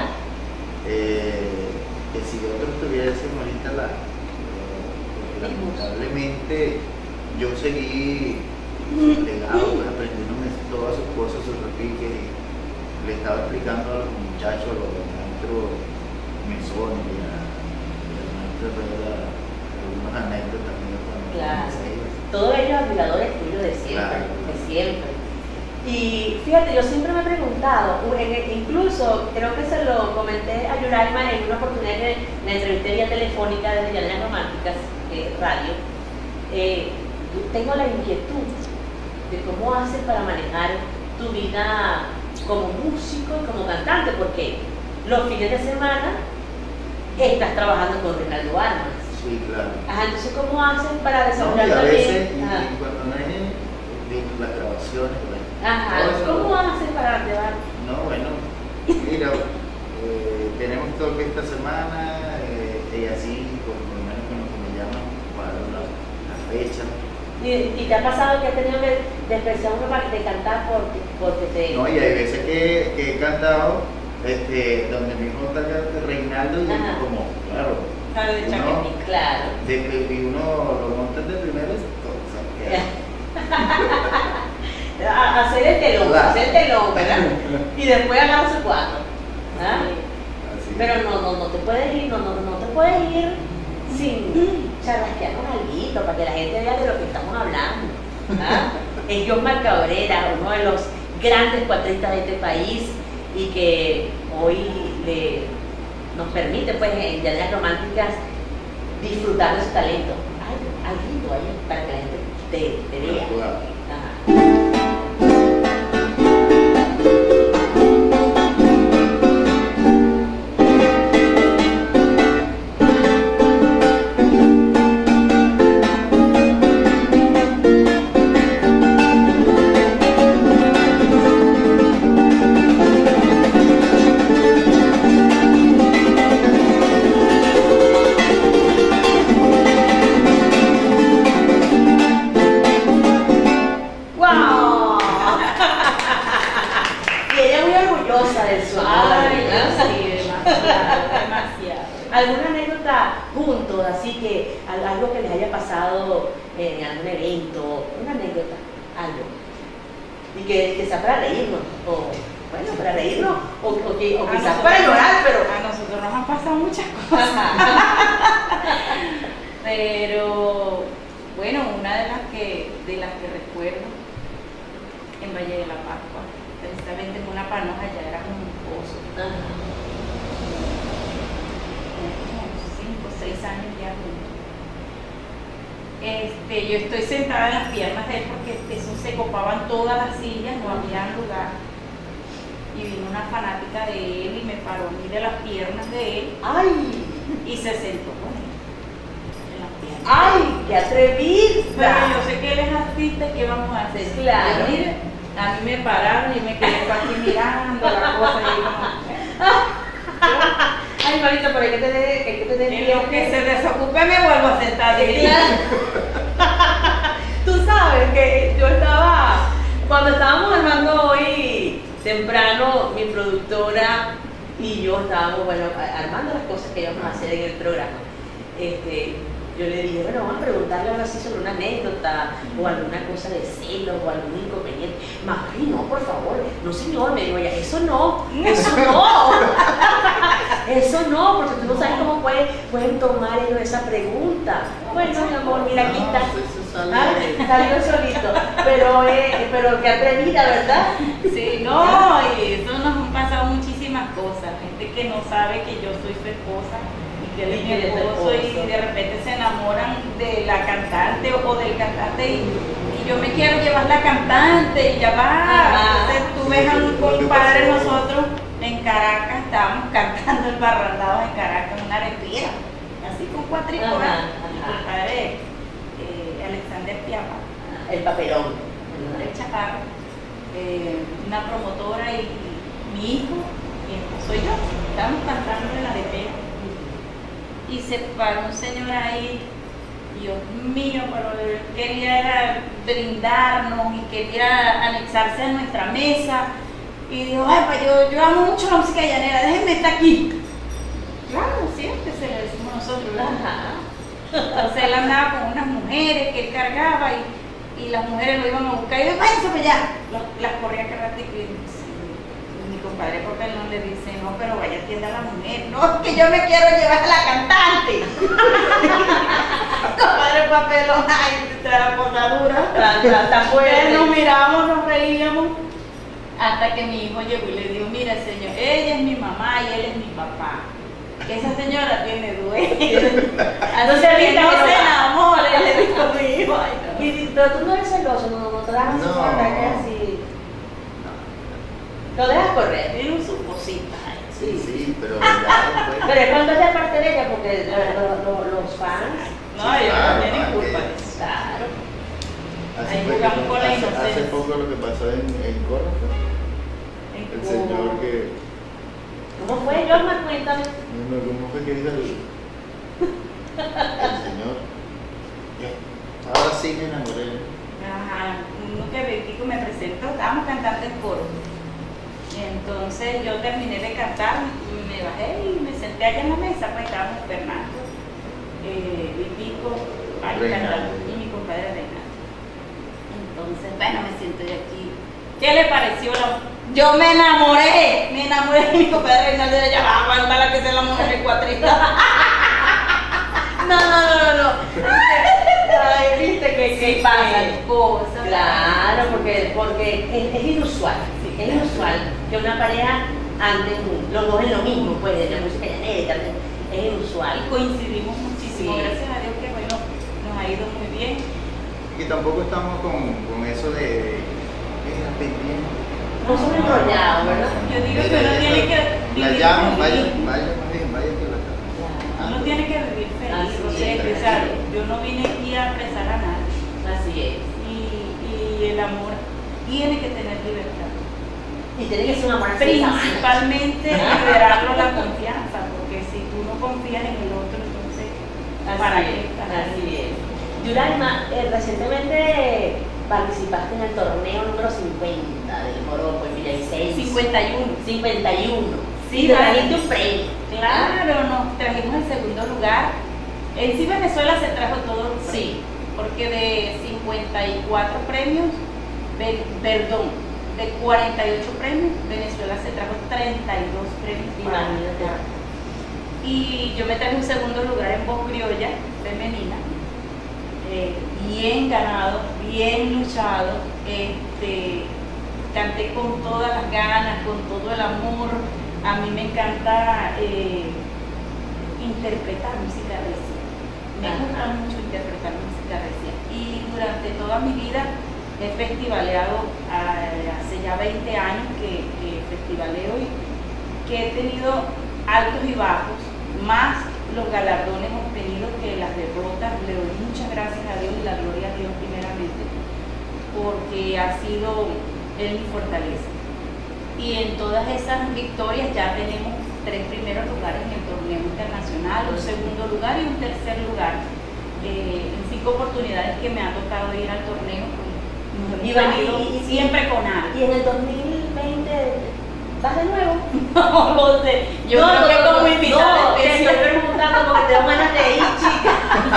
eh, que si otros tuviesen ahorita la, eh, lamentablemente yo seguí legado, pues, aprendiéndome todas sus cosas, sus repiques, y le estaba explicando a los muchachos, a los maestros mesones y a, y al maestro Herrera algunas anécdotas mías cuando Claro. comencé. Todos ellos admiradores tuyos de siempre, Claro. de siempre. Y fíjate, yo siempre me he preguntado, en- incluso creo que se lo comenté a Yuraima en una oportunidad que la entrevisté vía telefónica desde Llaneras Románticas, eh, radio. Eh, yo tengo la inquietud de cómo haces para manejar tu vida como músico y como cantante, porque los fines de semana estás trabajando con Reinaldo Armas. Sí, claro. Ajá, entonces, ¿cómo hacen para No, y desarrollar a también? veces, y, Ajá. y cuando no es de las grabaciones, bueno, Ajá, todo eso- ¿cómo hacen para llevar? No, bueno, mira, eh, tenemos toque esta semana, eh, y así, por lo menos cuando me llaman, cuadro la, la fecha. ¿Y, y te ha pasado que has tenido que despreciar uno para de cantar porque, porque te... No, y hay veces que, que he cantado, este, donde mismo está Reinaldo, y Ajá. como, claro, Sale de uno, chaquetita. Claro. de, y uno lo monta de primero y se queda. A- hacer el telón, Claro. hacer el telón, ¿verdad? Y después agarrar su cuarto. ¿Ah? Así. Pero no, no, no te puedes ir, no, no, no te puedes ir sin charrasquearnos algo para que la gente vea de lo que estamos hablando. ¿Ah? Es Josmar Cabrera, uno de los grandes cuatristas de este país y que hoy le, nos permite, pues, en Llaneras Románticas disfrutar de su talento. Ay, algo ahí para que la gente te, te vea. Ajá. ¡Wow! Y ella muy orgullosa del su Ay, ¿verdad? sí, demasiado, demasiado. ¿Alguna anécdota juntos, así que algo que les haya pasado en algún evento? Una anécdota, algo. Y que, que sea para reírnos, o bueno, para reírnos, o, o, que, o quizás para llorar, pero... A nosotros nos han pasado muchas cosas. Pero, bueno, una de las que, de las que recuerdo, en Valle de la Pascua, precisamente en una panoja, ya era un pozo. cinco o seis años ya juntos. Este, yo estoy sentada en las piernas de él porque eso se copaban todas las sillas, no había lugar. Y vino una fanática de él y me paró a mí de las piernas de él. ¡Ay! Y se sentó con él en las piernas. ¡Ay! ¡Qué atrevida! Pero yo sé que él es artista, ¿qué vamos a hacer? Claro. Pero mire, a mí me pararon y me quedé aquí mirando la cosa y como... Ay, Marita, pero hay que tener, hay que tener En lo que se desocupe me vuelvo a sentar. Tú sabes que yo estaba, cuando estábamos armando hoy temprano, mi productora y yo estábamos, bueno, armando las cosas que íbamos a hacer en el programa. Este, yo le dije, bueno, vamos a preguntarle ahora sí sobre una anécdota o alguna cosa de celos o algún inconveniente. Mari, no, por favor, no señor, me dijo ella, eso no, eso no, eso no, porque tú no sabes cómo pueden, pueden tomar ellos esa pregunta. Bueno, mi amor, mira, aquí está. Ah, salió solito, pero, eh, pero qué atrevida, ¿verdad? Sí, no, y eso nos han pasado muchísimas cosas, gente que no sabe que yo soy su esposa. Y él es mi esposo y de repente se enamoran de la cantante o del cantante y, y yo me quiero llevar la cantante y ya va. Entonces tú ves a un compadre, nosotros en Caracas estábamos cantando el barrandado en Caracas, una arepía, así con cuatricora. Mi compadre eh, Alexander Piapa, el papelón, el chaparro, eh, una promotora y, y mi hijo, mi esposo y yo, estábamos cantando en la arepía. Y se paró un señor ahí, Dios mío, pero él quería era brindarnos y quería anexarse a nuestra mesa. Y dijo, ay, pues yo, yo amo mucho la música llanera, déjenme estar aquí. Claro, siempre se le decimos nosotros, ¿verdad? Entonces él andaba con unas mujeres que él cargaba y, y las mujeres lo iban a buscar y yo, váyanse para allá. Las, las corría cada ratito y mi compadre, porque él no le dice, no, pero vaya, atienda a la mujer. No, que yo me quiero llevar a la cantante. Compadre papelón, ay, trae la posadura. Nos mirábamos, nos reíamos, hasta que mi hijo llegó y le dijo, mira señor, ella es mi mamá y él es mi papá. Que esa señora tiene dueño. Entonces él no se enamore, le dijo mi hijo. Y, pero tú no eres celoso, no, no te das así, No. así. Lo dejas correr. Tiene su cosita. Sí, sí, pero ya, pues, Pero es cuando es de parte de ella, porque lo- lo- lo- los fans, No, Sí, ellos claro, no tienen no, culpa que- de eso. claro. así Ahí fue que jugamos con la hace, inocencia. hace poco lo que pasó en, en Córdoba, el señor que, ¿Cómo fue, Jorma? Cuéntame. no, no, ¿cómo fue que dijo el, el señor? Ya, ahora sí me enamoré. Ajá, uno que Betico me presentó, estábamos cantando en coro. Entonces yo terminé de cantar, me bajé y me senté allá en la mesa, pues estábamos Fernando, eh, Betico, Mario Reinaldo. cantando y mi compadre Reinaldo. Entonces, bueno, me siento yo aquí. ¿Qué le pareció la.? Yo me enamoré, me enamoré de mi compadre Reinaldo de allá abajo, anda la que se la mujer de cuatrita. No, no, no, no, no. Ay, viste que, que pasan cosas. Claro, porque, porque es, es inusual. Es inusual que una pareja anden los dos en lo mismo, pues, de la música llanera, es inusual. Y coincidimos muchísimo, Sí. gracias a Dios que bueno, nos ha ido muy bien. Y tampoco estamos con, con eso de, mira, pendiente. No son enrollados, ¿verdad? Yo digo que uno tiene que La vivir llaman, vaya, feliz. vaya, más bien, vaya que la casa. Uno tiene que vivir feliz, Así o sea, es. que, ¿sabes? Yo no vine aquí a apresar a nadie Así es. y, y el amor tiene que tener libertad. Y tiene que ser una buena persona. Principalmente liberarlo la confianza, porque si tú no confías en el otro, entonces, ¿para Así qué es, estás así ahí? es. Yuraima, eh, recientemente participaste en el torneo número cincuenta del Moropo en Villavicencio. cincuenta y uno. cincuenta y uno. Sí, vale. trajiste un premio. Claro, nos trajimos el segundo lugar. En sí Venezuela se trajo todos los premios, Sí. porque de cincuenta y cuatro premios, ve- perdón, de cuarenta y ocho premios, Venezuela se trajo treinta y dos premios. para Imagínate. ganar. Y yo me traje un segundo lugar en voz criolla femenina, eh, bien ganado, bien luchado, este, canté con todas las ganas, con todo el amor. A mí me encanta eh, interpretar música recia, me Ajá. gusta mucho interpretar música recia, y durante toda mi vida he festivaleado, ah, hace ya veinte años que, que festivaleo, y que he tenido altos y bajos, más los galardones obtenidos que las derrotas. Le doy muchas gracias a Dios y la gloria a Dios primeramente, porque ha sido Él mi fortaleza. Y en todas esas victorias ya tenemos tres primeros lugares en el torneo internacional, un segundo lugar y un tercer lugar. Eh, en cinco oportunidades que me ha tocado ir al torneo, pues, nos hemos Y va- venido y- y- siempre con algo. Y en el dos mil veinte, ¿vas de nuevo? No lo sé, yo No, creo no, que no, como no, invitada no, te especial. estoy preguntando porque tengo ganas de ir, chica.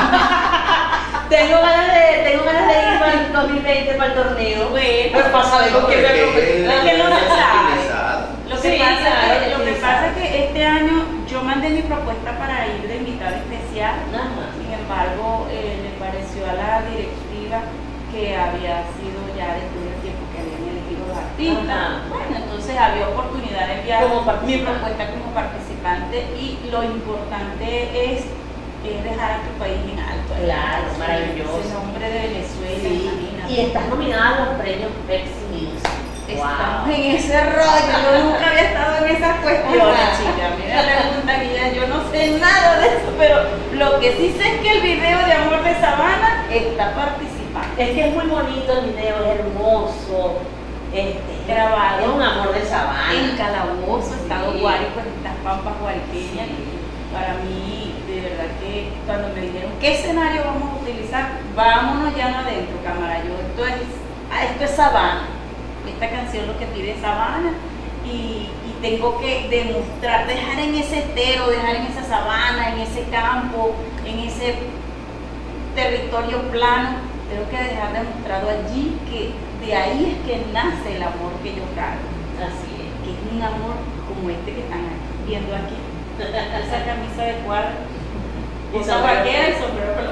tengo ganas de, tengo ganas de ir para el dos mil veinte para el torneo. Bueno, Pero para saber con quién voy a competir. Es que no se sabe. utilizado. Lo que, Sí, pasa, claro, es, lo que sí, pasa sabe. es que este año yo mandé mi propuesta para ir de invitada especial. Ajá. Sin embargo, eh, le pareció a la directiva que había sido ya después del tiempo que habían elegido los artistas. Ajá. Bueno, entonces había oportunidad de enviar Como mi participante. propuesta como participante, y lo importante es, es dejar a tu país en alto. Claro, Ese- maravilloso. Ese nombre de Venezuela, Sí. imagínate. Y estás nominada a los premios Pepsi Music. Estamos Wow. en ese rollo, yo nunca había estado en esas cuestiones, chica. A mí me preguntan y ya yo no sé nada de eso, pero lo que sí sé es que el video de Amor de Sabana está participando. Es que es muy bonito el video, es hermoso. Este, Grabado. Es un amor de sabana. En Calabozo, Estado Sí. Guárico, por estas pampas guariqueñas. Para mí, de verdad que cuando me dijeron qué escenario vamos a utilizar, vámonos ya no adentro, cámara. Yo, esto es, ah, esto es sabana. Esta canción lo que pide es sabana, y, y tengo que demostrar, dejar en ese estero, dejar en esa sabana, en ese campo, en ese territorio plano, tengo que dejar demostrado allí que de ahí es que nace el amor que yo cargo. Así es. Que es un amor como este que están viendo aquí. Esa camisa de cuadro, Y esa sombrero. vaquera y sombrero pelón.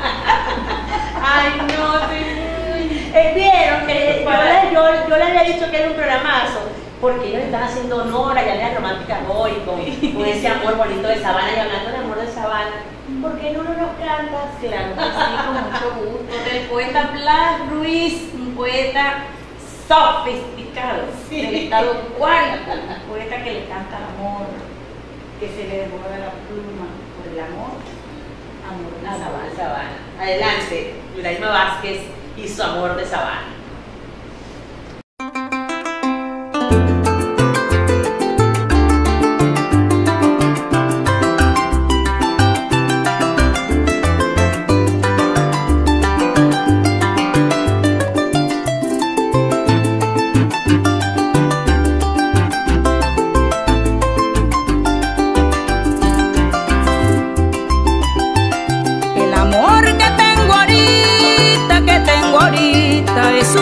Ay, no, estoy muy... Eh, Vieron que yo, Para- le- yo, yo le había dicho que era un programazo, porque ellos están haciendo honor a Llanera Romántica hoy, con, con ese amor bonito de sabana, y hablando de amor de sabana. ¿Por qué no nos cantas? Claro que sí, con mucho gusto. Del poeta Blas Ruiz, un poeta sofisticado, Sí. del estado Guárico, un poeta que le canta al amor, que se le desborda la pluma por el amor, amor de Amor sabana. de sabana. Adelante, Yuraima Vázquez y su amor de sabana. El amor que tengo ahorita, que tengo ahorita, es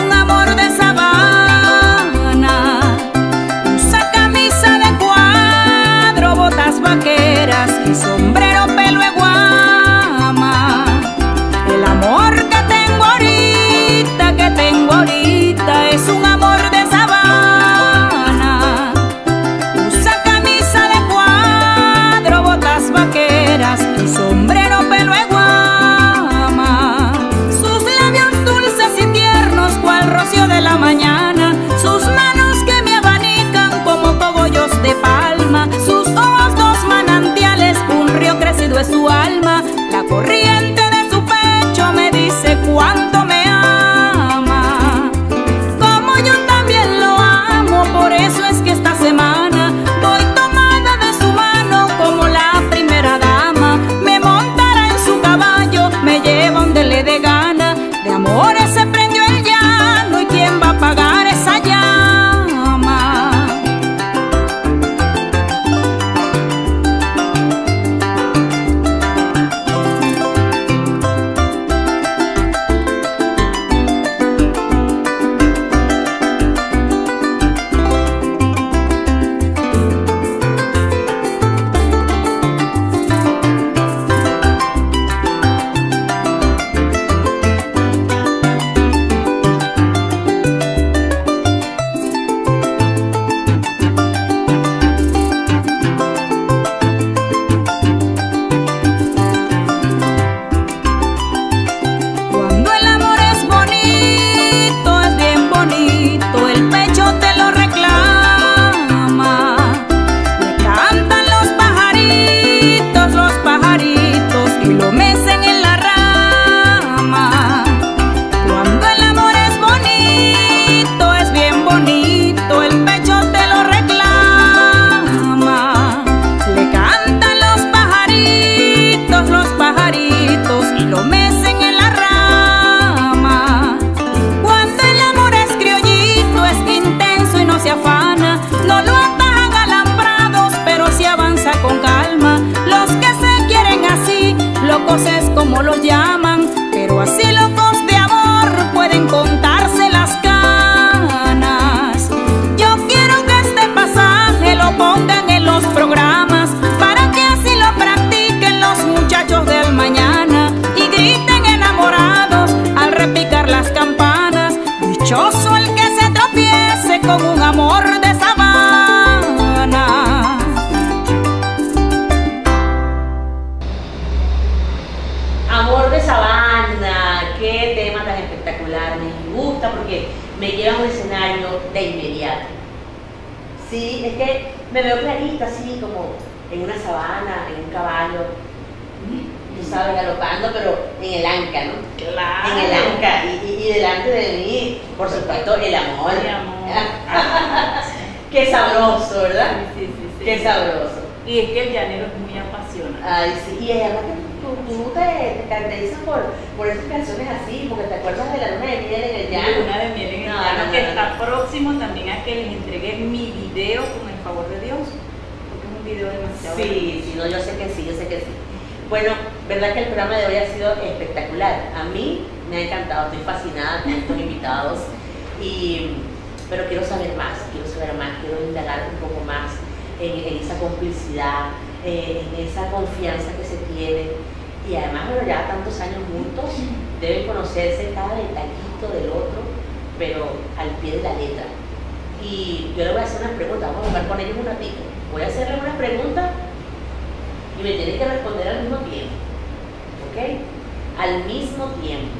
Sí, es que me veo clarita, así como en una sabana, en un caballo, tú sabes, galopando, pero en el anca, ¿no? Claro. En el anca, y, y, y delante de mí, por supuesto, el amor. El amor. Qué sabroso, ¿verdad? Sí, sí, sí. Qué sabroso. Y es que el llanero es muy apasionado. Ay, sí, y además que tú, tú te, te caracterizas por, por esas canciones así, porque te acuerdas de la luna de miel en el llano. Luna de miel en el No, llano, no, que no, no. está próximo también a que les entregué mi video con el favor de Dios, porque es un video demasiado Sí, sí, no, yo sé que sí, yo sé que sí. Bueno, verdad que el programa de hoy ha sido espectacular. A mí me ha encantado, estoy fascinada con estos invitados, y, pero quiero saber más, quiero saber más, quiero indagar un poco más en, en esa complicidad, eh, en esa confianza que se tiene. Y además, bueno, ya tantos años juntos, deben conocerse cada detallito del otro, pero al pie de la letra. Y yo le voy a hacer unas preguntas, vamos a jugar con ellos un ratito. Voy a hacerles unas preguntas y me tienen que responder al mismo tiempo, ¿ok? Al mismo tiempo,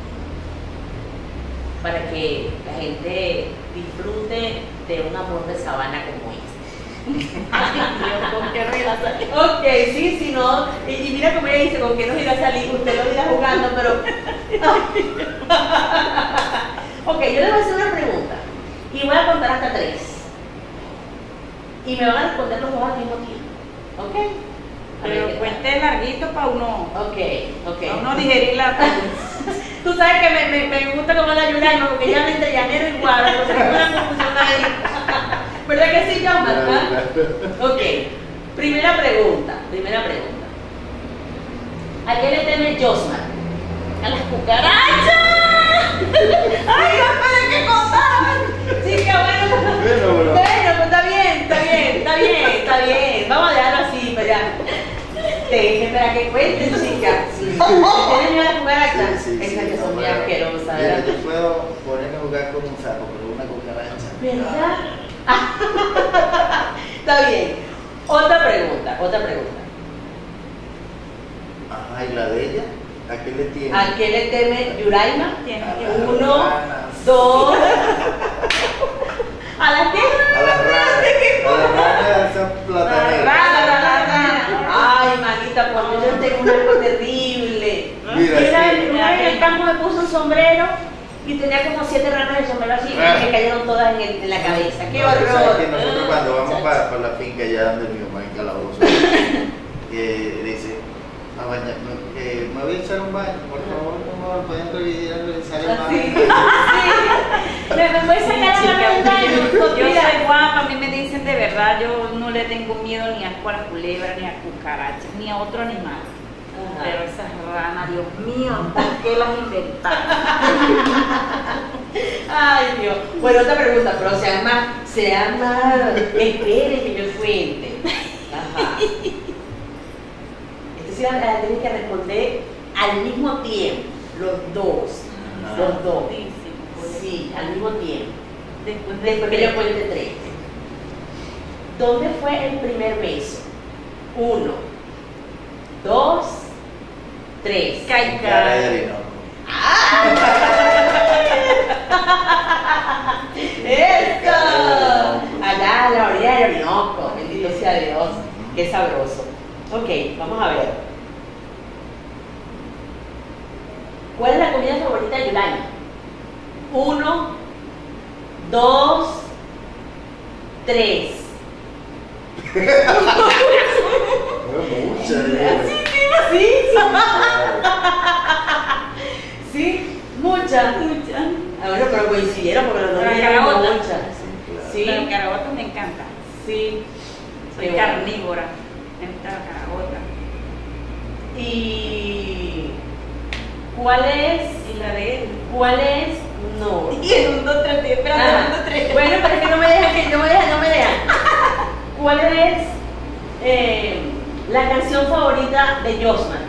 para que la gente disfrute de un amor de sabana como este. ¿Con qué no irá a salir? Ok, sí, sí, no, y, y mira cómo ella dice, con qué nos irá a salir, usted lo irá jugando, pero... Ok, yo le voy a hacer una pregunta, y voy a contar hasta tres, y me van a responder los dos al mismo tiempo, ¿ok? A ver Pero qué tal. cuente larguito para uno, Ok, ok. para uno digerir la Tú sabes que me, me, me gusta como la Yulaima, porque ella me entre llanero y guarda, entonces hay una confusión ahí. ¿Verdad que sí, Jaume? ¿Ah? Ok, primera pregunta, primera pregunta. ¿A qué le teme Josmar? A las cucarachas. ¡Ay, no puede que contar! Sí, qué bueno. Bueno, Bueno, pero- pues está bien, está bien, está bien, está bien. Vamos a dejarlo así, pero ya. Te espera que cuente, chica. Sí. ¿Tienes miedo a las cucarachas? Sí, sí, Esas sí, que no, son muy pero- asquerosas, Mira, ¿verdad? yo puedo ponerme a jugar con un sapo, pero una cucaracha. ¿Verdad? Está bien. Otra pregunta, otra pregunta. Ajá, ¿y la de ella? ¿A qué le tiene? ¿A qué le teme Yuraima? tiene A que las Uno, ranas. dos. ¿A las qué? A las ranas. A las ranas esas plataneras. Rana, la rana. Ay, manita, pues yo tengo un algo terrible. Mira, Y una, sí. una vez en el campo me puso un sombrero y tenía como siete ranas de sombrero así y me cayeron todas en, el- en la cabeza. ¡Qué No, tú horror! sabes que nosotros cuando vamos Chacho. para, para la finca allá donde mi mamá en Calabozo, que dice, a bañar, me, que me voy a echar un baño, por favor, no me pueden revisar, revisar el Así. baño. Sí. Me, me voy a sacar la chica, rana del baño. yo Mira. soy guapa, a mí me dicen de verdad, yo no le tengo miedo ni asco a las culebras, ni a cucarachas, ni a otro animal. Ajá. Pero esas ranas, Dios mío, ¿por qué las inventaron? Ay, Dios. Bueno, otra pregunta, pero sean más, sean más, esperen que yo cuente. Ajá. Esto sí la, la tienen que responder al mismo tiempo, los dos. Ajá. Los dos. Fortísimo, Sí, al mismo tiempo. Después de Después que yo cuente tres. ¿Dónde fue el primer beso? Uno, dos, tres. Cara de Orinoco. ¡Eso! Allá a la orilla del Orinoco, bendito sea Dios, qué sabroso. Ok, vamos a ver. ¿Cuál es la comida favorita de Yulaima? Uno, dos, tres. Muchas. Sí, sí, muchas. Muchas. Ah, bueno, pero coincidieron porque los dos Pero dijeron carabota. muchas. Sí, Pero el carabotas me encanta. sí. Soy Qué bueno. carnívora. Me gusta la carabota. ¿Y cuál es? Y la de él. ¿Cuál es? No. Y el un, dos, tres, estoy esperando el Ah, un, dos, tres. bueno, pero es que no me dejan, que no me dejan, no me dejan. ¿Cuál es eh, la canción favorita de Josmar?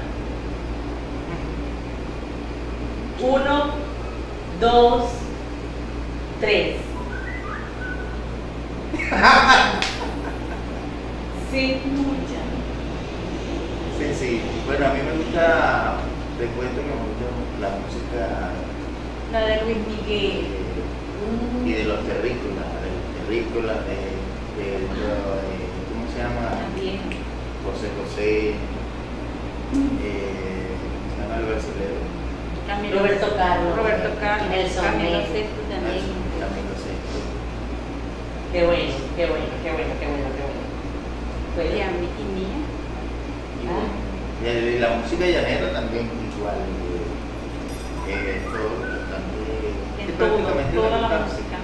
Uno, dos, tres. Sí, Muchas. Sí, sí. Bueno, a mí me gusta, te cuento que me gusta la música La de Luis Miguel. eh, y de los terrícolas, de los terrícolas, de, eh, ¿cómo se llama? También. José José, eh, se llama el brasileño. Camilo, Roberto Carlos. Roberto Carlos. Nelson Camilo Mesa. Sesto también. Camilo Sesto. Qué bueno, qué bueno, qué bueno, qué bueno, qué bueno. Pues, Y a mí y mía. Y, bueno, y la música llanera también igual. Eh, todo bastante. En que todo, prácticamente toda la gusta. música.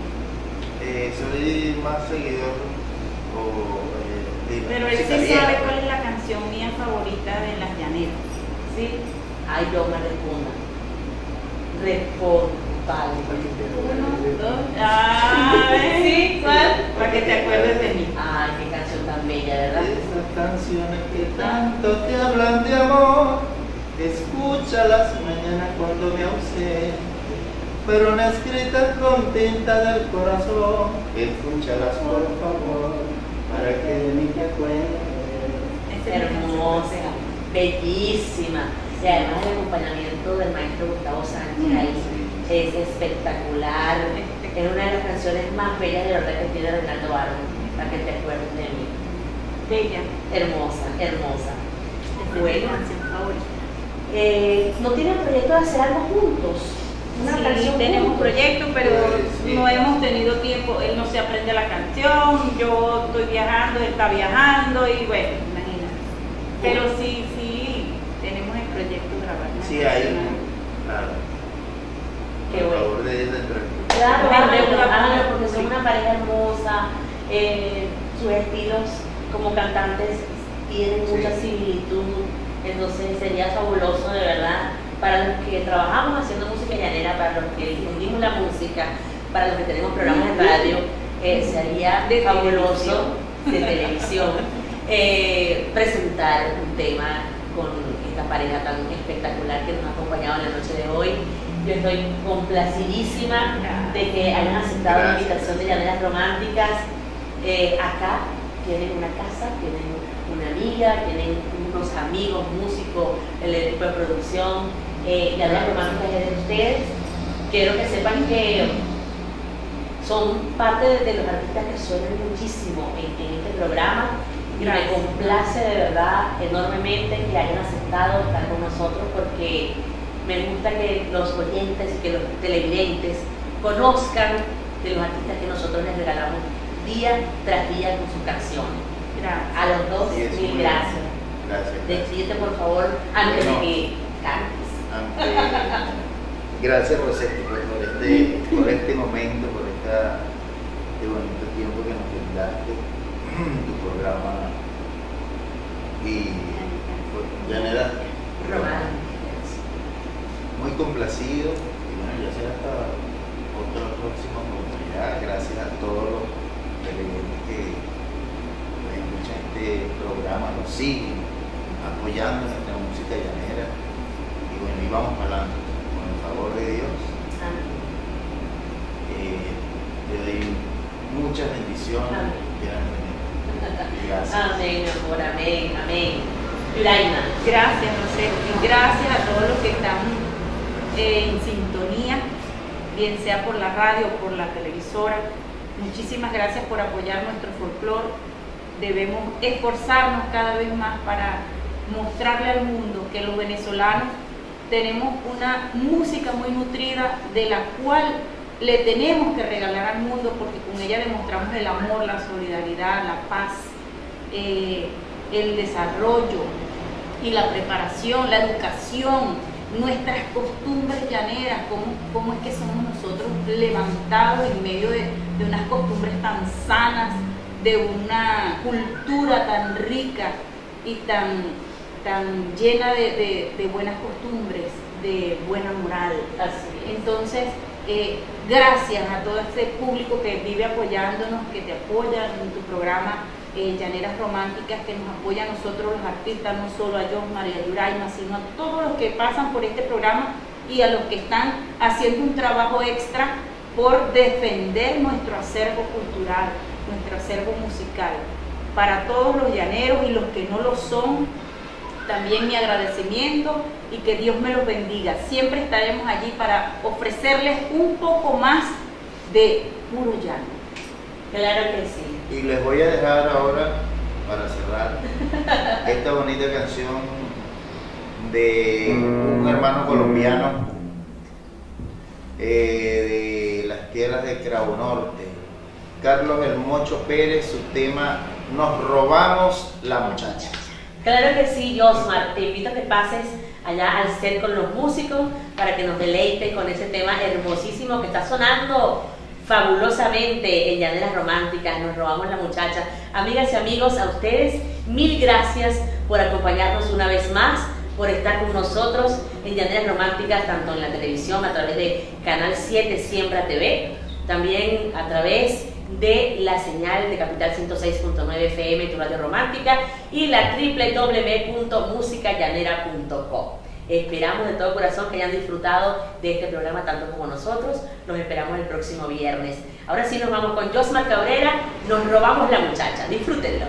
Eh, soy más seguidor o, eh, de la Pero él música sí vieja, sabe pues. cuál es la canción mía favorita de las llaneras. ¿Sí? ay, yo me responda. Respondo, vale. Uno, dos. Ah, sí, ¿cuál? Para que te acuerdes de mí. Ay, qué canción tan bella, ¿verdad? Esas canciones que tanto te hablan de amor, escúchalas mañana cuando me ausente. Fueron escritas con tinta del corazón, escúchalas por favor, para que de mí te acuerdes. Esa es mi Hermosa, canción. bellísima. Y además el acompañamiento del maestro Gustavo Sánchez ahí es espectacular. Es una de las canciones más bellas de verdad que tiene Reinaldo Barón, para que te acuerdes de mí. Bella. Hermosa, hermosa. Esa es mi Bueno, canción favorita. eh, ¿no tienen proyecto de hacer algo juntos? Una Sí, canción tenemos juntos. proyectos, pero Sí. no hemos tenido tiempo. Él no se aprende la canción, yo estoy viajando, él está viajando y bueno, imagínate. Pero sí, sí, tenemos el proyecto de grabar. una Sí, canción. hay, claro. Qué Por bueno. favor, de dentro. Claro, Bueno, háganlo, bueno, háganlo, porque sí. son una pareja hermosa, eh, sus estilos como cantantes tienen Sí. mucha similitud, entonces sería fabuloso de verdad para los que trabajamos haciendo música llanera, para los que difundimos la música, para los que tenemos programas de radio, eh, sería De fabuloso de televisión eh, presentar un tema con esta pareja tan espectacular que nos ha acompañado en la noche de hoy. Yo estoy complacidísima de que hayan aceptado la Gracias. invitación de Llaneras Románticas. Eh, acá tienen una casa, tienen una amiga, tienen unos amigos, músicos, el equipo de producción. Eh, Llaneras Románticas es de ustedes. Quiero que sepan que son parte de, de los artistas que suenan muchísimo en, en este programa. Y me Gracias. complace de verdad enormemente que hayan aceptado estar con nosotros, porque me gusta que los oyentes y que los televidentes conozcan de los artistas que nosotros les regalamos día tras día con sus canciones. Gracias. A los dos, Sí, es mil muy- gracias. Gracias. gracias. Despídete por favor antes Bueno. de que cantes. Ante- gracias Rosetti por, por este, por este momento, por esta, este bonito tiempo que nos brindaste, tu programa. Y pues, Llanera Románticas. muy complacido. Y bueno, ya será hasta otra próxima oportunidad. Gracias a todos los televidentes que pues, escuchan este programa, nos siguen apoyando en la música llanera. Y bueno, y vamos para adelante. Con el favor de Dios, Amén. eh, te doy muchas bendiciones. Amén. Gracias. Amén, mi amor, amén, amén. Yuraima. Gracias, Rosetti. Gracias a todos los que están eh, en sintonía, bien sea por la radio o por la televisora. Muchísimas gracias por apoyar nuestro folclore. Debemos esforzarnos cada vez más para mostrarle al mundo que los venezolanos tenemos una música muy nutrida, de la cual le tenemos que regalar al mundo, porque con ella demostramos el amor, la solidaridad, la paz, eh, el desarrollo y la preparación, la educación, nuestras costumbres llaneras, cómo, cómo es que somos nosotros levantados en medio de, de unas costumbres tan sanas, de una cultura tan rica y tan, tan llena de, de, de buenas costumbres, de buena moral. Así es. Entonces, eh, gracias a todo este público que vive apoyándonos, que te apoya en tu programa eh, Llaneras Románticas, que nos apoya a nosotros los artistas, no solo a Josmar y a Yuraima, sino a todos los que pasan por este programa y a los que están haciendo un trabajo extra por defender nuestro acervo cultural, nuestro acervo musical. Para todos los llaneros y los que no lo son, también mi agradecimiento y que Dios me los bendiga. Siempre estaremos allí para ofrecerles un poco más de puro llano. Claro que sí. Y les voy a dejar ahora, para cerrar, esta bonita canción de un hermano colombiano eh, de las tierras de Cravo Norte, Carlos El Mocho Pérez, su tema Nos Robamos la Muchacha. Claro que sí, Josmar, te invito a que pases allá al set con los músicos para que nos deleites con ese tema hermosísimo que está sonando fabulosamente en Llaneras Románticas. Nos robamos la muchacha. Amigas y amigos, a ustedes mil gracias por acompañarnos una vez más, por estar con nosotros en Llaneras Románticas, tanto en la televisión a través de Canal siete Siembra T V, también a través de la señal de Capital ciento seis punto nueve F M, tu radio romántica, y la doble u doble u doble u punto música llanera punto com. Esperamos de todo corazón que hayan disfrutado de este programa tanto como nosotros. Los esperamos el próximo viernes. Ahora sí nos vamos con Josmar Cabrera, Nos Robamos la Muchacha. Disfrútenlo.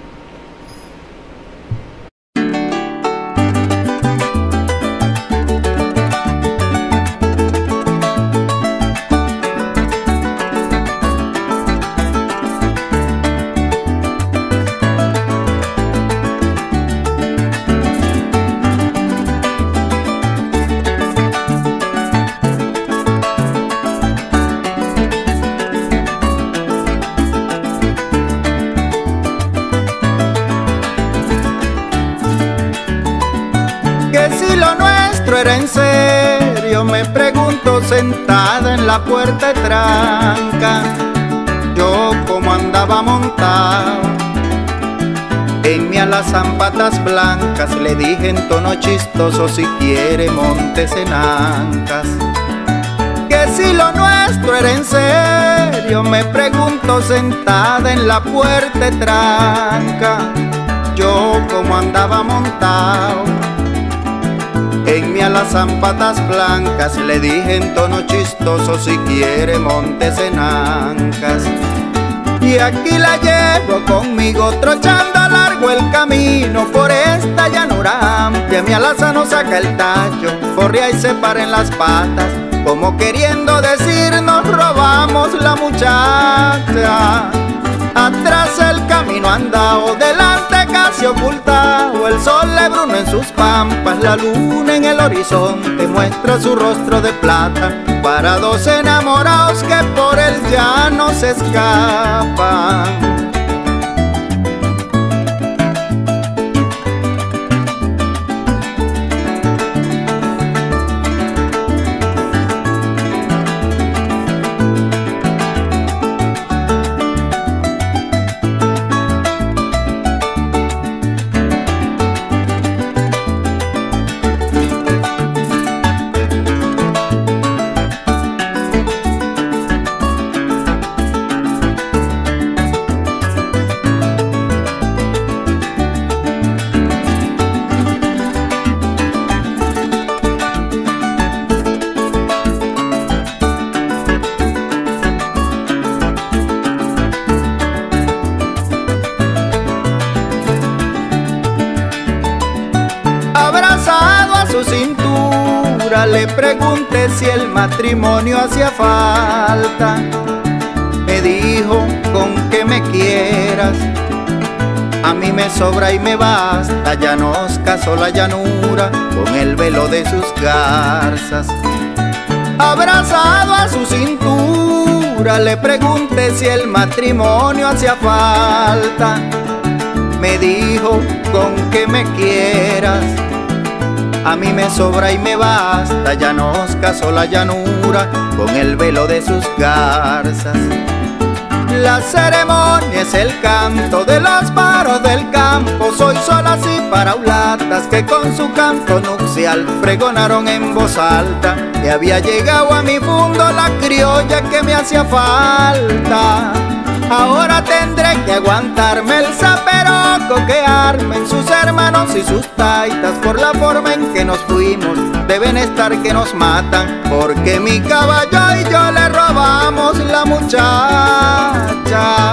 Era en serio, me pregunto sentada en la puerta de tranca, yo como andaba montado en mi alazán patas blancas, le dije en tono chistoso, si quiere montes en ancas. Que si lo nuestro era en serio, me pregunto sentada en la puerta de tranca, yo como andaba montado en mi alazán patas blancas, le dije en tono chistoso, si quiere montes en ancas. Y aquí la llevo conmigo, trochando largo el camino por esta llanura amplia. Mi alazán no saca el tallo, corría y se para en las patas, como queriendo decir nos robamos la muchacha. Atrás el camino andado, delante casi ocultado, el sol lebruno en sus pampas, la luna en el horizonte muestra su rostro de plata, para dos enamorados que por él ya no se escapan. Le pregunté si el matrimonio hacía falta, me dijo con que me quieras, a mí me sobra y me basta, ya nos casó la llanura con el velo de sus garzas. Abrazado a su cintura le pregunté si el matrimonio hacía falta, me dijo con que me quieras, a mí me sobra y me basta, ya nos casó la llanura con el velo de sus garzas. La ceremonia es el canto de los paros del campo, soy sola así paraulatas que con su canto nupcial pregonaron en voz alta que había llegado a mi mundo la criolla que me hacía falta. Ahora tendré que aguantarme el zapero, coquearme en sus hermanos y sus taitas, por la forma en que nos fuimos, deben estar que nos matan, porque mi caballo y yo le robamos la muchacha.